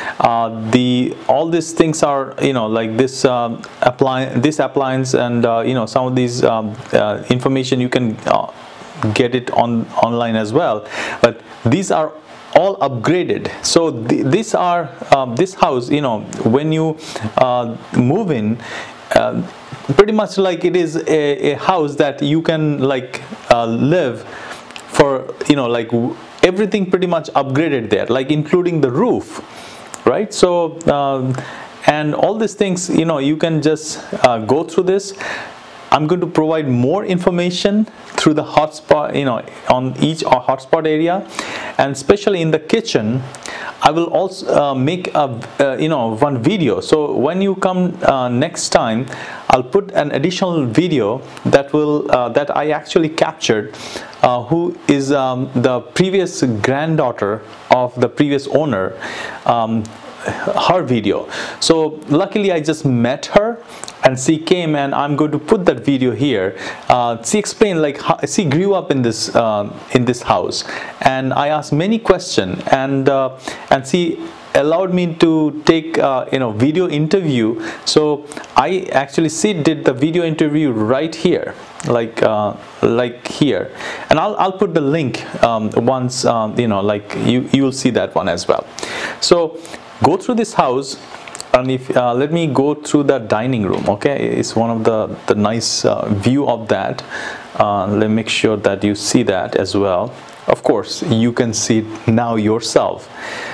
Speaker 1: Uh, the all these things are, you know, like this um, appliance, this appliance, and uh, you know, some of these um, uh, information you can uh, get it on online as well. But these are all upgraded. So th these are um, this house, you know, when you uh, move in, uh, pretty much like it is a, a house that you can like uh, live for, you know, like everything pretty much upgraded there, like including the roof, right? So um, and all these things, you know, you can just uh, go through this. I'm going to provide more information through the hotspot, you know, on each hotspot area, and especially in the kitchen. I will also uh, make a uh, you know one video. So when you come uh, next time, I'll put an additional video that will uh, that I actually captured, uh, who is um, the previous granddaughter of the previous owner. Um, her video. So luckily I just met her, and she came, and I'm going to put that video here. Uh, she explained like how she grew up in this uh, in this house, and I asked many questions, and uh, and she allowed me to take uh, you know video interview. So I actually she did the video interview right here, like uh, like here, and I'll, I'll put the link um, once um, you know like you you'll see that one as well. So go through this house, and if uh, let me go through the dining room. Okay, it's one of the the nice uh, view of that. Uh, let me make sure that you see that as well. Of course you can see it now yourself,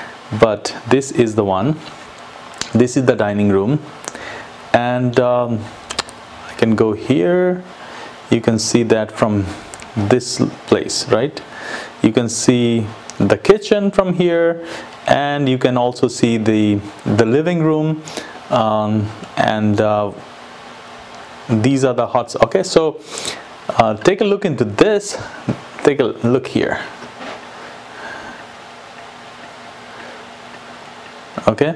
Speaker 1: but this is the one. This is the dining room, and um, I can go here. You can see that from this place, right? You can see the kitchen from here, and you can also see the the living room, um, and uh, these are the hots. Okay, so uh, take a look into this. Take a look here. Okay,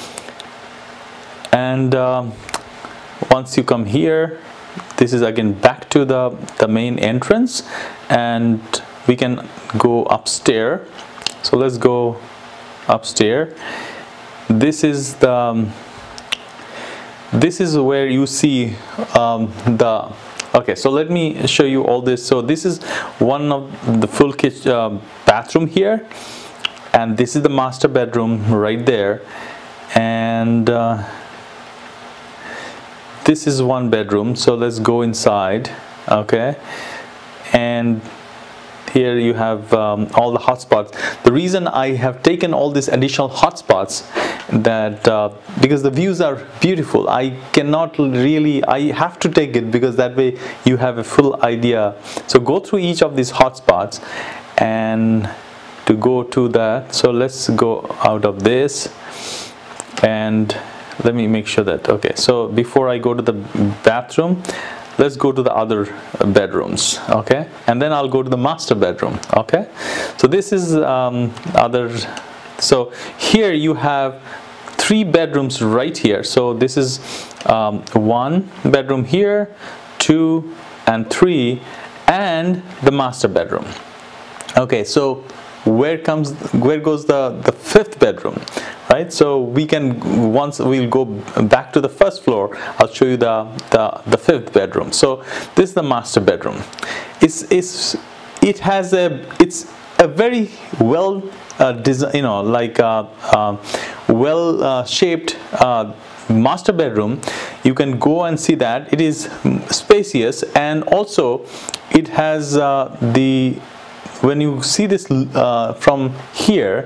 Speaker 1: and um, once you come here, this is again back to the the main entrance, and we can go upstairs. So let's go upstairs. This is the this is where you see um, the Okay, so let me show you all this. So this is one of the full kitchen uh, bathroom here, and this is the master bedroom right there, and uh, this is one bedroom. So let's go inside. Okay, and here you have um, all the hotspots. The reason I have taken all these additional hotspots, that uh, because the views are beautiful, I cannot really, I have to take it because that way you have a full idea. So go through each of these hotspots, and to go to that, so let's go out of this, and let me make sure that, okay, so before I go to the bathroom, let's go to the other bedrooms, okay, and then I'll go to the master bedroom. Okay, so this is um, other. So here you have three bedrooms right here. So this is um, one bedroom here, two and three, and the master bedroom. Okay, so where comes where goes the the fifth bedroom? Right, so we can, once we'll go back to the first floor, I'll show you the the, the fifth bedroom. So this is the master bedroom. It's, it's it has a it's a very well uh, design, you know, like uh, uh, well uh, shaped uh, master bedroom. You can go and see that it is spacious, and also it has uh, the, when you see this uh, from here,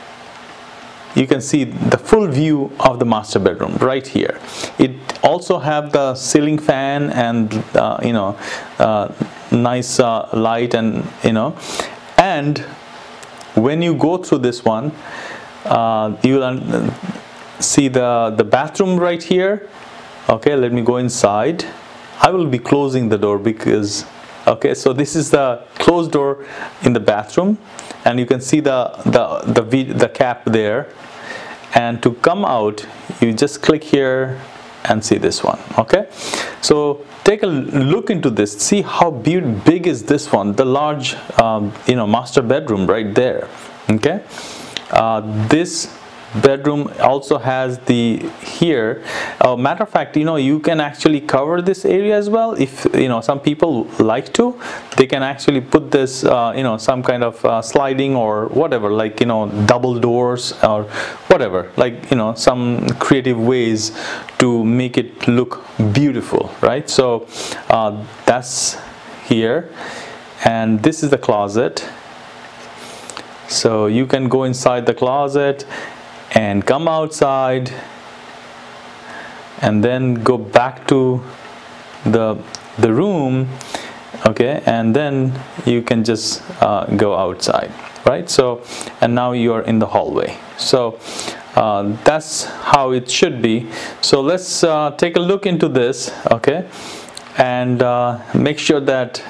Speaker 1: you can see the full view of the master bedroom right here. It also have the ceiling fan and uh, you know uh, nice uh, light, and you know and when you go through this one, uh, you will see the the bathroom right here. Okay, let me go inside. I will be closing the door because, okay, so this is the closed door in the bathroom, and you can see the the the, v, the cap there. And to come out, you just click here and see this one. Okay, so take a look into this, see how big, big is this one, the large um, you know master bedroom right there. Okay, uh, this bedroom also has the here, uh, matter of fact, you know you can actually cover this area as well. If you know some people like to, they can actually put this uh, you know some kind of uh, sliding or whatever, like you know double doors or whatever, like you know some creative ways to make it look beautiful, right? So uh, that's here, and this is the closet. So you can go inside the closet and come outside, and then go back to the the room. Okay, and then you can just uh, go outside, right? So, and now you're in the hallway. So uh, that's how it should be. So let's uh, take a look into this, okay, and uh, make sure that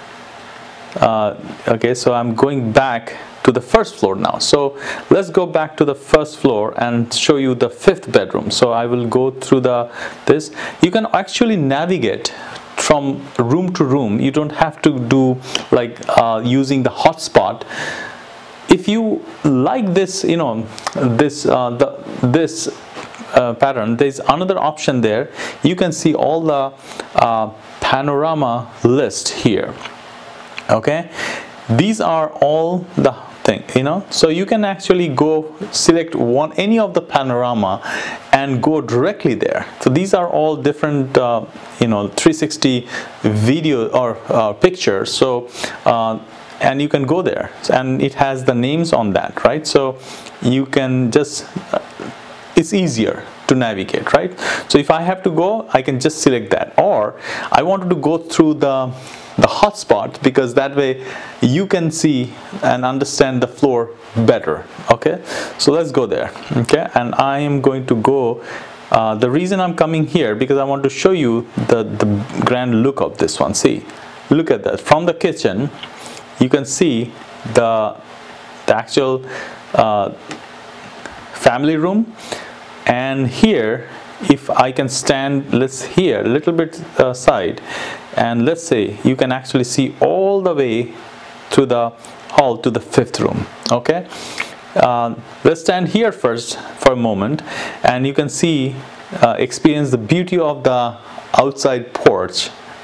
Speaker 1: uh, okay, so I'm going back to the first floor now. So let's go back to the first floor and show you the fifth bedroom. So I will go through the this. You can actually navigate from room to room. You don't have to do like uh, using the hotspot. If you like this, you know this uh, the this uh, pattern, there's another option there. You can see all the uh, panorama list here. Okay, these are all the thing, you know so you can actually go select one any of the panorama and go directly there. So these are all different uh, you know three sixty video or uh, pictures. So uh, and you can go there, and it has the names on that, right? So you can just uh, it's easier to navigate, right? So if I have to go, I can just select that, or I wanted to go through the the hotspot, because that way you can see and understand the floor better. Okay, so let's go there. Okay, and I am going to go uh, the reason I'm coming here, because I want to show you the the grand look of this one. See, look at that. From the kitchen you can see the the actual uh, family room, and here if I can stand, let's here a little bit uh, side, and let's say you can actually see all the way through the hall to the fifth room. Okay, uh, let's stand here first for a moment, and you can see uh, experience the beauty of the outside porch.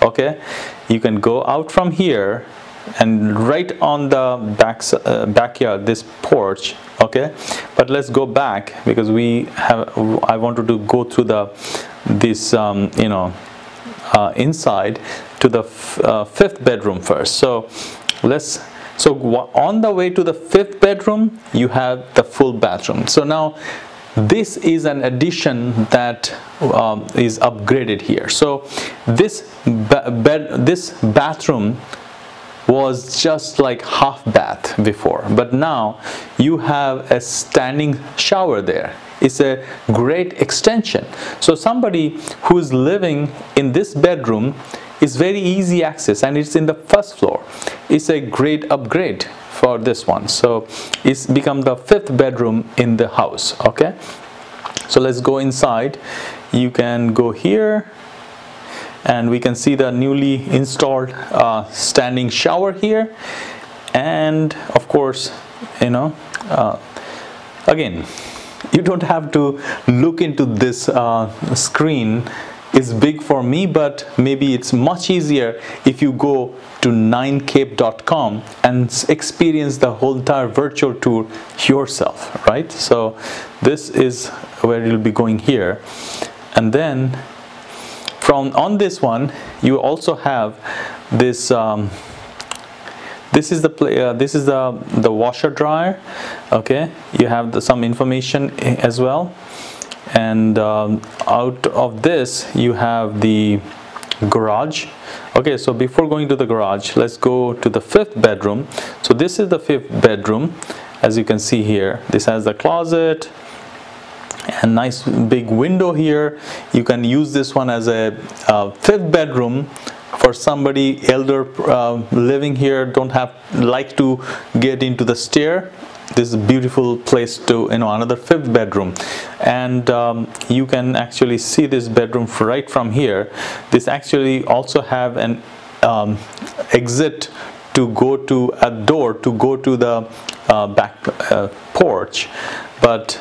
Speaker 1: okay, you can go out from here and right on the back uh, backyard, this porch, okay. But let's go back because we have I wanted to go through the this um, you know uh, inside to the f uh, fifth bedroom first. So let's so on the way to the fifth bedroom, you have the full bathroom. So now this is an addition that um, is upgraded here. So this ba bed this bathroom was just like half bath before, but now you have a standing shower there. It's a great extension. So somebody who is living in this bedroom is very easy access, and it's in the first floor. It's a great upgrade for this one. So it's become the fifth bedroom in the house, okay. So let's go inside. You can go here and we can see the newly installed uh, standing shower here, and of course, you know uh, again, you don't have to look into this uh, screen. It's big for me, but maybe it's much easier if you go to nine cape dot com and experience the whole entire virtual tour yourself, right? So this is where you'll be going here, and then from on this one you also have this um, this is the play, uh, this is the the washer dryer, okay. You have the, some information as well, and um, out of this you have the garage, okay. So before going to the garage, let's go to the fifth bedroom. So this is the fifth bedroom. As you can see here, this has the closet and nice big window here. You can use this one as a uh, fifth bedroom for somebody elder uh, living here, don't have like to get into the stair. This is a beautiful place to, you know, another fifth bedroom. And um, you can actually see this bedroom right from here. This actually also have an um, exit to go to a door to go to the uh, back uh, porch, but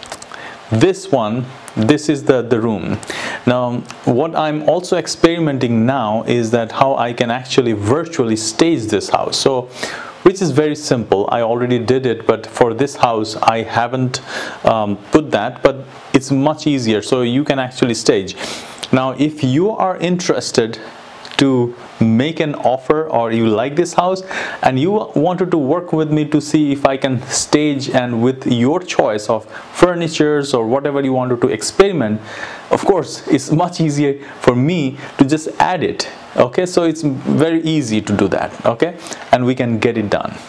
Speaker 1: this one, this is the the room. Now what I'm also experimenting now is that how I can actually virtually stage this house, so which is very simple. I already did it, but for this house I haven't um, put that, but it's much easier. So you can actually stage. Now if you are interested to make an offer, or you like this house and you wanted to work with me to see if I can stage, and with your choice of furnitures or whatever you wanted to experiment, of course it's much easier for me to just add it, okay. So it's very easy to do that, okay, and we can get it done.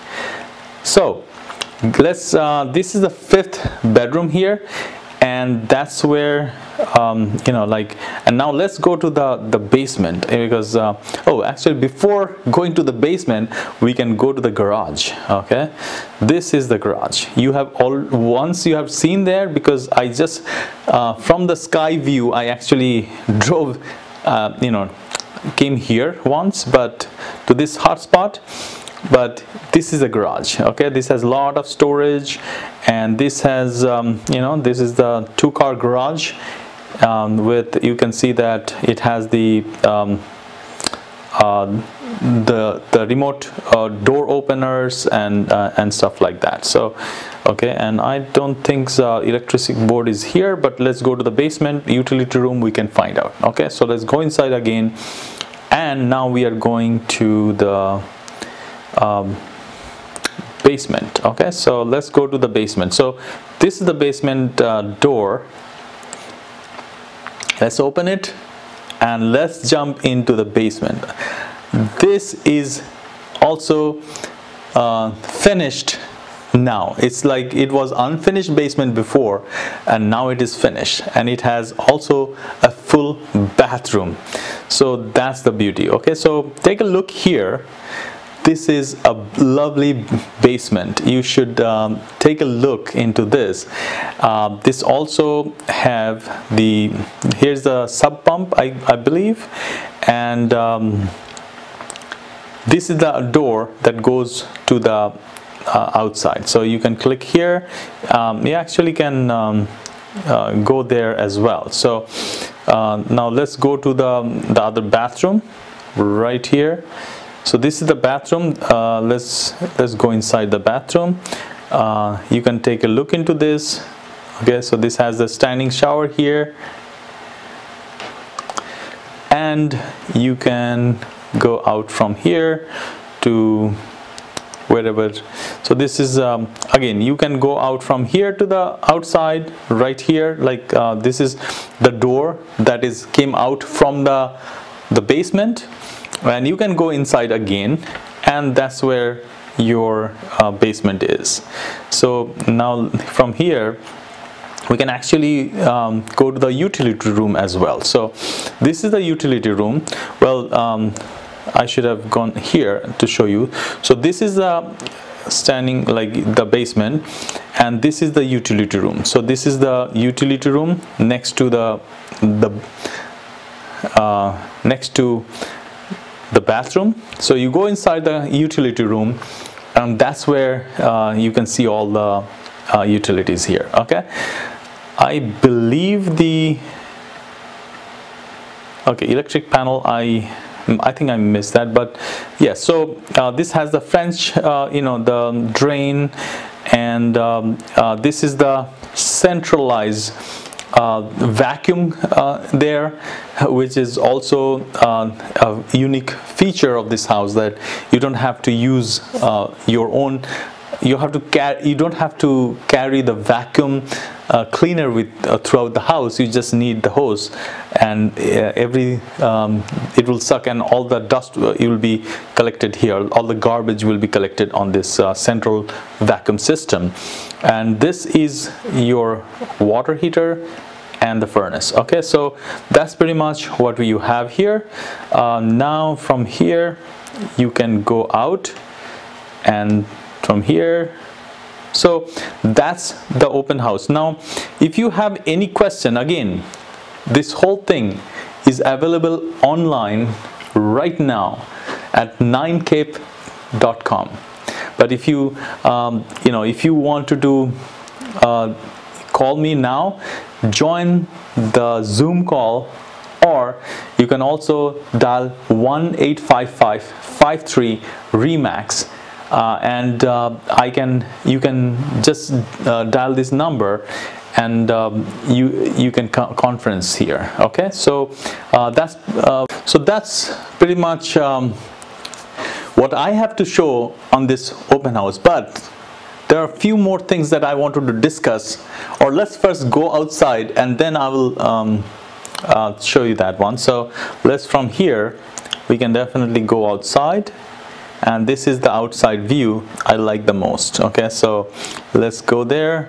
Speaker 1: So let's uh, this is the fifth bedroom here, and that's where um, you know like and now let's go to the the basement, because uh, oh actually before going to the basement we can go to the garage, okay. This is the garage. You have all once you have seen there, because I just uh, from the sky view I actually drove uh, you know came here once, but to this hotspot. But this is a garage, okay. This has a lot of storage, and this has um, you know this is the two-car garage um, with, you can see that it has the um, uh, the the remote uh, door openers and uh, and stuff like that. So okay, and I don't think the electricity board is here, but let's go to the basement utility room, we can find out, okay. So let's go inside again, and now we are going to the Um, basement, okay. So let's go to the basement. So this is the basement uh, door. Let's open it and let's jump into the basement. This is also uh, finished now. It's like it was unfinished basement before, and now it is finished, and it has also a full bathroom. So that's the beauty, okay. So take a look here. This is a lovely basement. You should um, take a look into this. Uh, this also have the, here's the sub pump, I, I believe, and um, this is the door that goes to the uh, outside. So you can click here. Um, you actually can um, uh, go there as well. So Uh, now let's go to the, the other bathroom right here. So this is the bathroom. Uh, let's let's go inside the bathroom. Uh, you can take a look into this. Okay, so this has the standing shower here, and you can go out from here to wherever. So this is um, again, you can go out from here to the outside right here, like uh, this is the door that is came out from the the basement, and you can go inside again, and that's where your uh, basement is. So now from here we can actually um, go to the utility room as well. So this is the utility room. Well, um, I should have gone here to show you. So this is the standing, like the basement, and this is the utility room. So this is the utility room next to the the uh, next to the bathroom. So you go inside the utility room, and that's where uh, you can see all the uh, utilities here. Okay, I believe the okay electric panel, I I think I missed that, but yes. Yeah, so uh, this has the French, uh, you know, the drain, and um, uh, this is the centralized uh, vacuum uh, there, which is also uh, a unique feature of this house, that you don't have to use uh, your own. You have to carry. You don't have to carry the vacuum uh, cleaner with uh, throughout the house. You just need the hose, and uh, every um, it will suck, and all the dust uh, will be collected here. All the garbage will be collected on this uh, central vacuum system, and this is your water heater and the furnace. Okay, so that's pretty much what you have here. Uh, now from here you can go out, and from here. So that's the open house. Now if you have any question, again, this whole thing is available online right now at nine cape dot com. But if you um, you know if you want to do uh, call me now, join the Zoom call, or you can also dial one eight five five, five three, REMAX. Uh, and uh, I can you can just uh, dial this number, and um, you you can co conference here. Okay, so uh, that's uh, so that's pretty much um, what I have to show on this open house. But there are a few more things that I wanted to discuss, or let's first go outside, and then I will um, uh, show you that one. So let's from here we can definitely go outside. And this is the outside view I like the most. Okay, so let's go there,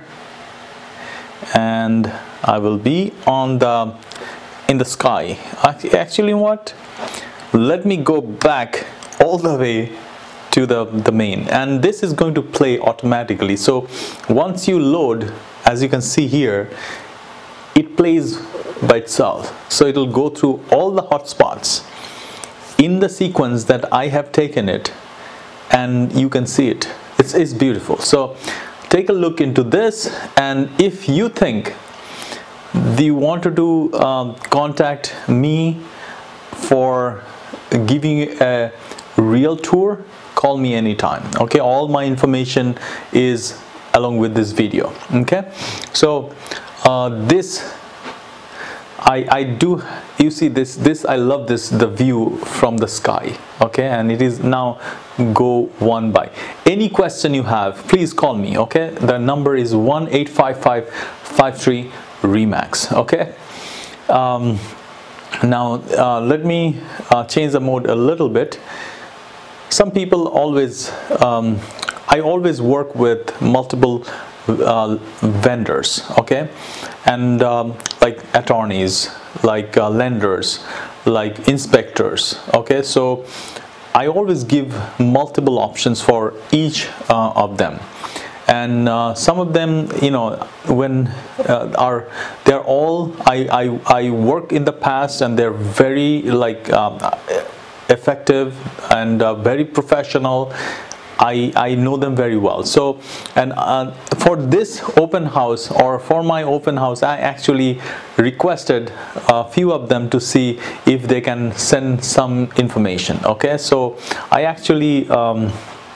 Speaker 1: and I will be on the in the sky. Actually, what? Let me go back all the way to the the main, and this is going to play automatically. So once you load, as you can see here, it plays by itself. So it will go through all the hotspots in the sequence that I have taken it, and you can see it. It's, it's beautiful. So take a look into this, and if you think you want to do um, contact me for giving you a real tour, call me anytime. Okay, all my information is along with this video. Okay, so uh, this I, I do, you see this, this I love this, the view from the sky. Okay, and it is now go one by. Any question you have, please call me. Okay, the number is one eight five five, five three, REMAX. Okay, um, now uh, let me uh, change the mode a little bit. Some people always, um, I always work with multiple uh, vendors. Okay, and um, like attorneys, like uh, lenders, like inspectors. Okay, so I always give multiple options for each uh, of them, and uh, some of them, you know, when uh, are they're all I, I I work in the past, and they're very like um, effective and uh, very professional. I, I know them very well. So, and uh, for this open house, or for my open house, I actually requested a few of them to see if they can send some information. Okay, so I actually um,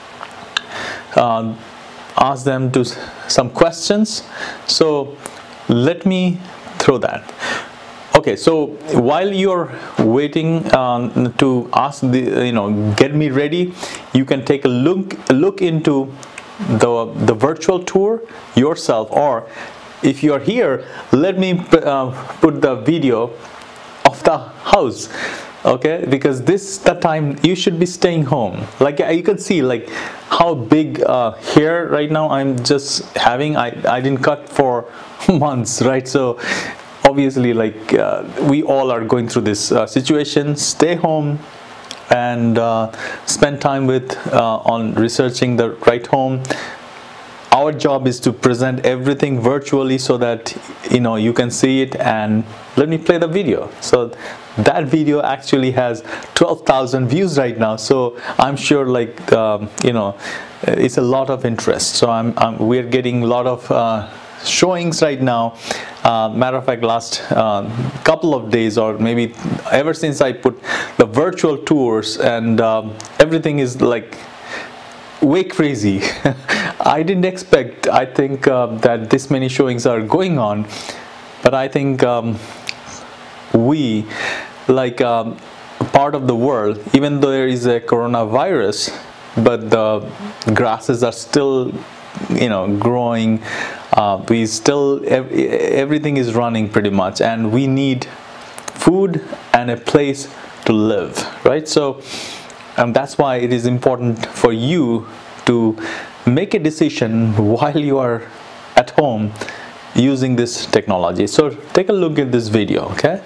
Speaker 1: uh, asked them to some questions. So let me throw that. Okay, so while you're waiting um, to ask the, you know, get me ready, you can take a look look into the the virtual tour yourself, or if you're here, let me uh, put the video of the house. Okay, because this the time you should be staying home. Like you can see, like how big uh, hair right now I'm just having. I I didn't cut for months, right? So obviously, like uh, we all are going through this uh, situation. Stay home and uh, spend time with uh, on researching the right home. Our job is to present everything virtually so that you know you can see it. And let me play the video. So that video actually has twelve thousand views right now. So I'm sure, like um, you know, it's a lot of interest. So I'm, I'm we're getting a lot of uh, showings right now. Uh, matter of fact, last uh, couple of days, or maybe ever since I put the virtual tours, and um, everything is like way crazy. I didn't expect, I think, uh, that this many showings are going on, but I think um, we, like um, part of the world, even though there is a coronavirus, but the grasses are still, you know, growing. Uh, we still, ev everything is running pretty much, and we need food and a place to live, right? So um, that's why it is important for you to make a decision while you are at home using this technology. So take a look at this video, okay?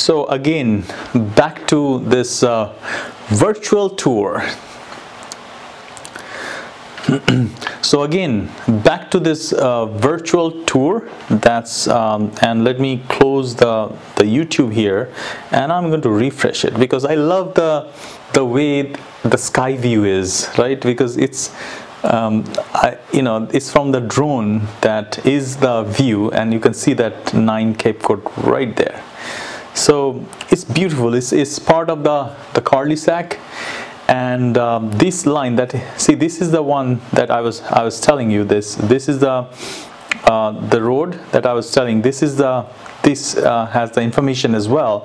Speaker 1: So again, back to this uh, virtual tour. So again, back to this uh, virtual tour. That's um, and let me close the the YouTube here, and I'm going to refresh it because I love the the way the sky view is, right? Because it's um, I, you know, it's from the drone that is the view, and you can see that nine Cape Cod right there. So it's beautiful. It's, it's part of the the cul-de-sac. And um, this line that, see, this is the one that I was I was telling you. This this is the uh, the road that I was telling. This is the this uh, has the information as well.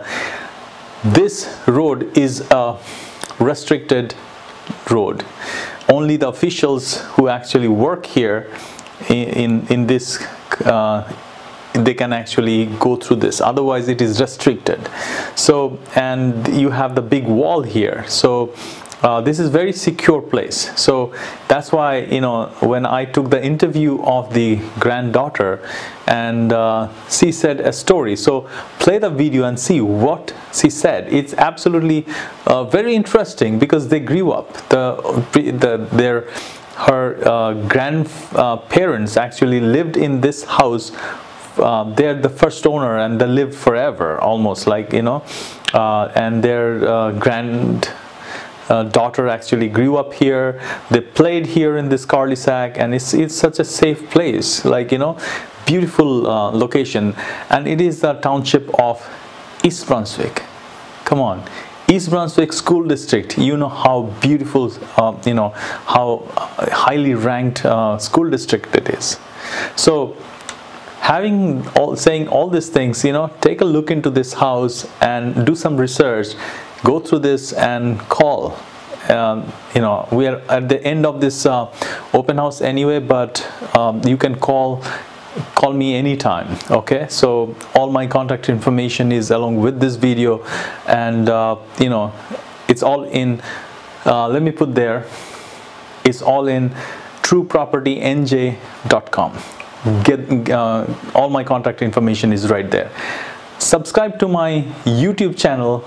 Speaker 1: This road is a restricted road. Only the officials who actually work here in in, in this uh, they can actually go through this, otherwise it is restricted. So, and you have the big wall here. So Uh, this is very secure place. So that's why, you know, when I took the interview of the granddaughter, and uh, she said a story. So play the video and see what she said. It's absolutely uh, very interesting because they grew up. The, the their her uh, grandparents uh, actually lived in this house. Uh, they're the first owner, and they lived forever, almost like, you know, uh, and their uh, grand. Uh, daughter actually grew up here. They played here in this cul-de-sac, and it's it's such a safe place, like, you know, beautiful uh, location. And it is the township of East Brunswick. Come on, East Brunswick School District. You know how beautiful, uh, you know, how highly ranked uh, school district it is. So having all saying all these things, you know, take a look into this house and do some research. Go through this and call. Um, you know, we are at the end of this uh, open house anyway, but um, you can call call me anytime. Okay, so all my contact information is along with this video, and uh, you know, it's all in. Uh, let me put there. It's all in true property N J dot com. Get uh, all my contact information is right there. Subscribe to my YouTube channel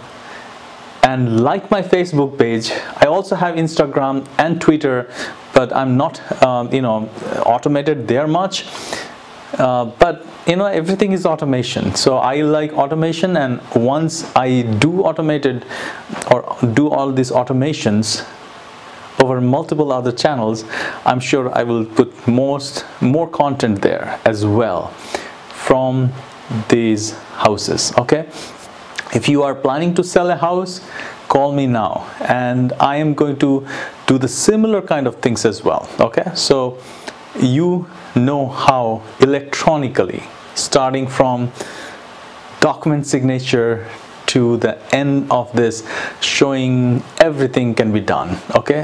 Speaker 1: and like my Facebook page. I also have Instagram and Twitter, but I'm not um, you know, automated there much. Uh, but you know, everything is automation, so I like automation, and once I do automated or do all these automations over multiple other channels, I'm sure I will put most more content there as well from these houses. Okay, if you are planning to sell a house, call me now, and I am going to do the similar kind of things as well. Okay, so you know how electronically, starting from document signature to the end of this, showing everything can be done. Okay,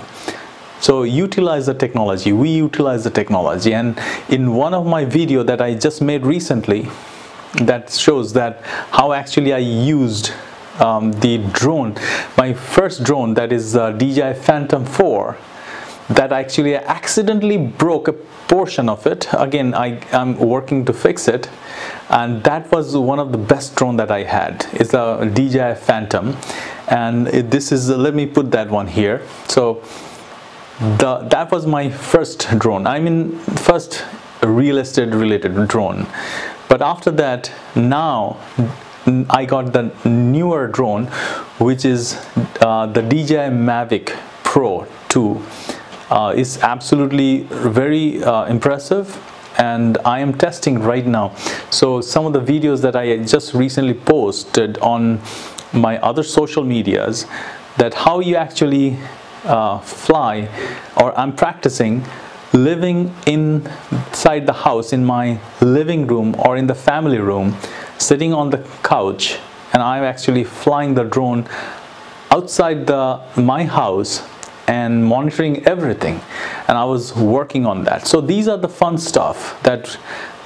Speaker 1: so utilize the technology. We utilize the technology, and in one of my video that I just made recently, that shows that how actually I used um, the drone, my first drone, that is uh, D J I Phantom four, that actually accidentally broke a portion of it. Again, I am working to fix it, and that was one of the best drone that I had. It's a D J I Phantom, and it, this is uh, let me put that one here. So the that was my first drone. I mean, first real estate related drone. But after that, now I got the newer drone, which is uh, the D J I Mavic Pro two. Uh, is absolutely very uh, impressive, and I am testing right now. So some of the videos that I just recently posted on my other social medias, that how you actually uh, fly, or I'm practicing living inside the house, in my living room or in the family room, sitting on the couch, and I'm actually flying the drone outside the my house and monitoring everything, and I was working on that. So these are the fun stuff that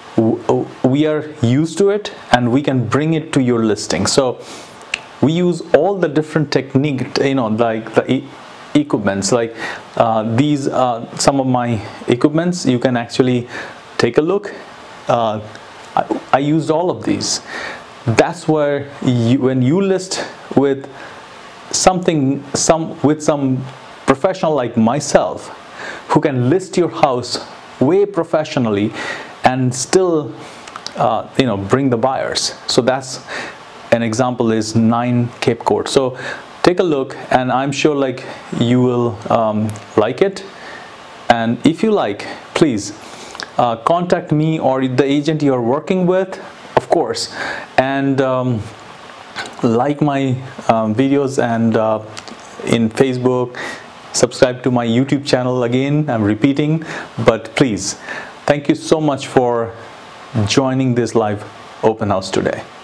Speaker 1: we are used to it, and we can bring it to your listing. So we use all the different technique, you know, like the e equipments, like uh, these uh, some of my equipments. You can actually take a look. uh, I, I used all of these. that's where you, when you list with something some with some professional like myself who can list your house way professionally and still uh, you know bring the buyers. So that's an example is nine Cape Court. So take a look, and I'm sure like you will um, like it. And if you like, please uh, contact me or the agent you're working with, of course, and um, like my um, videos and uh, in Facebook, subscribe to my YouTube channel. Again, I'm repeating, but please, thank you so much for joining this live open house today.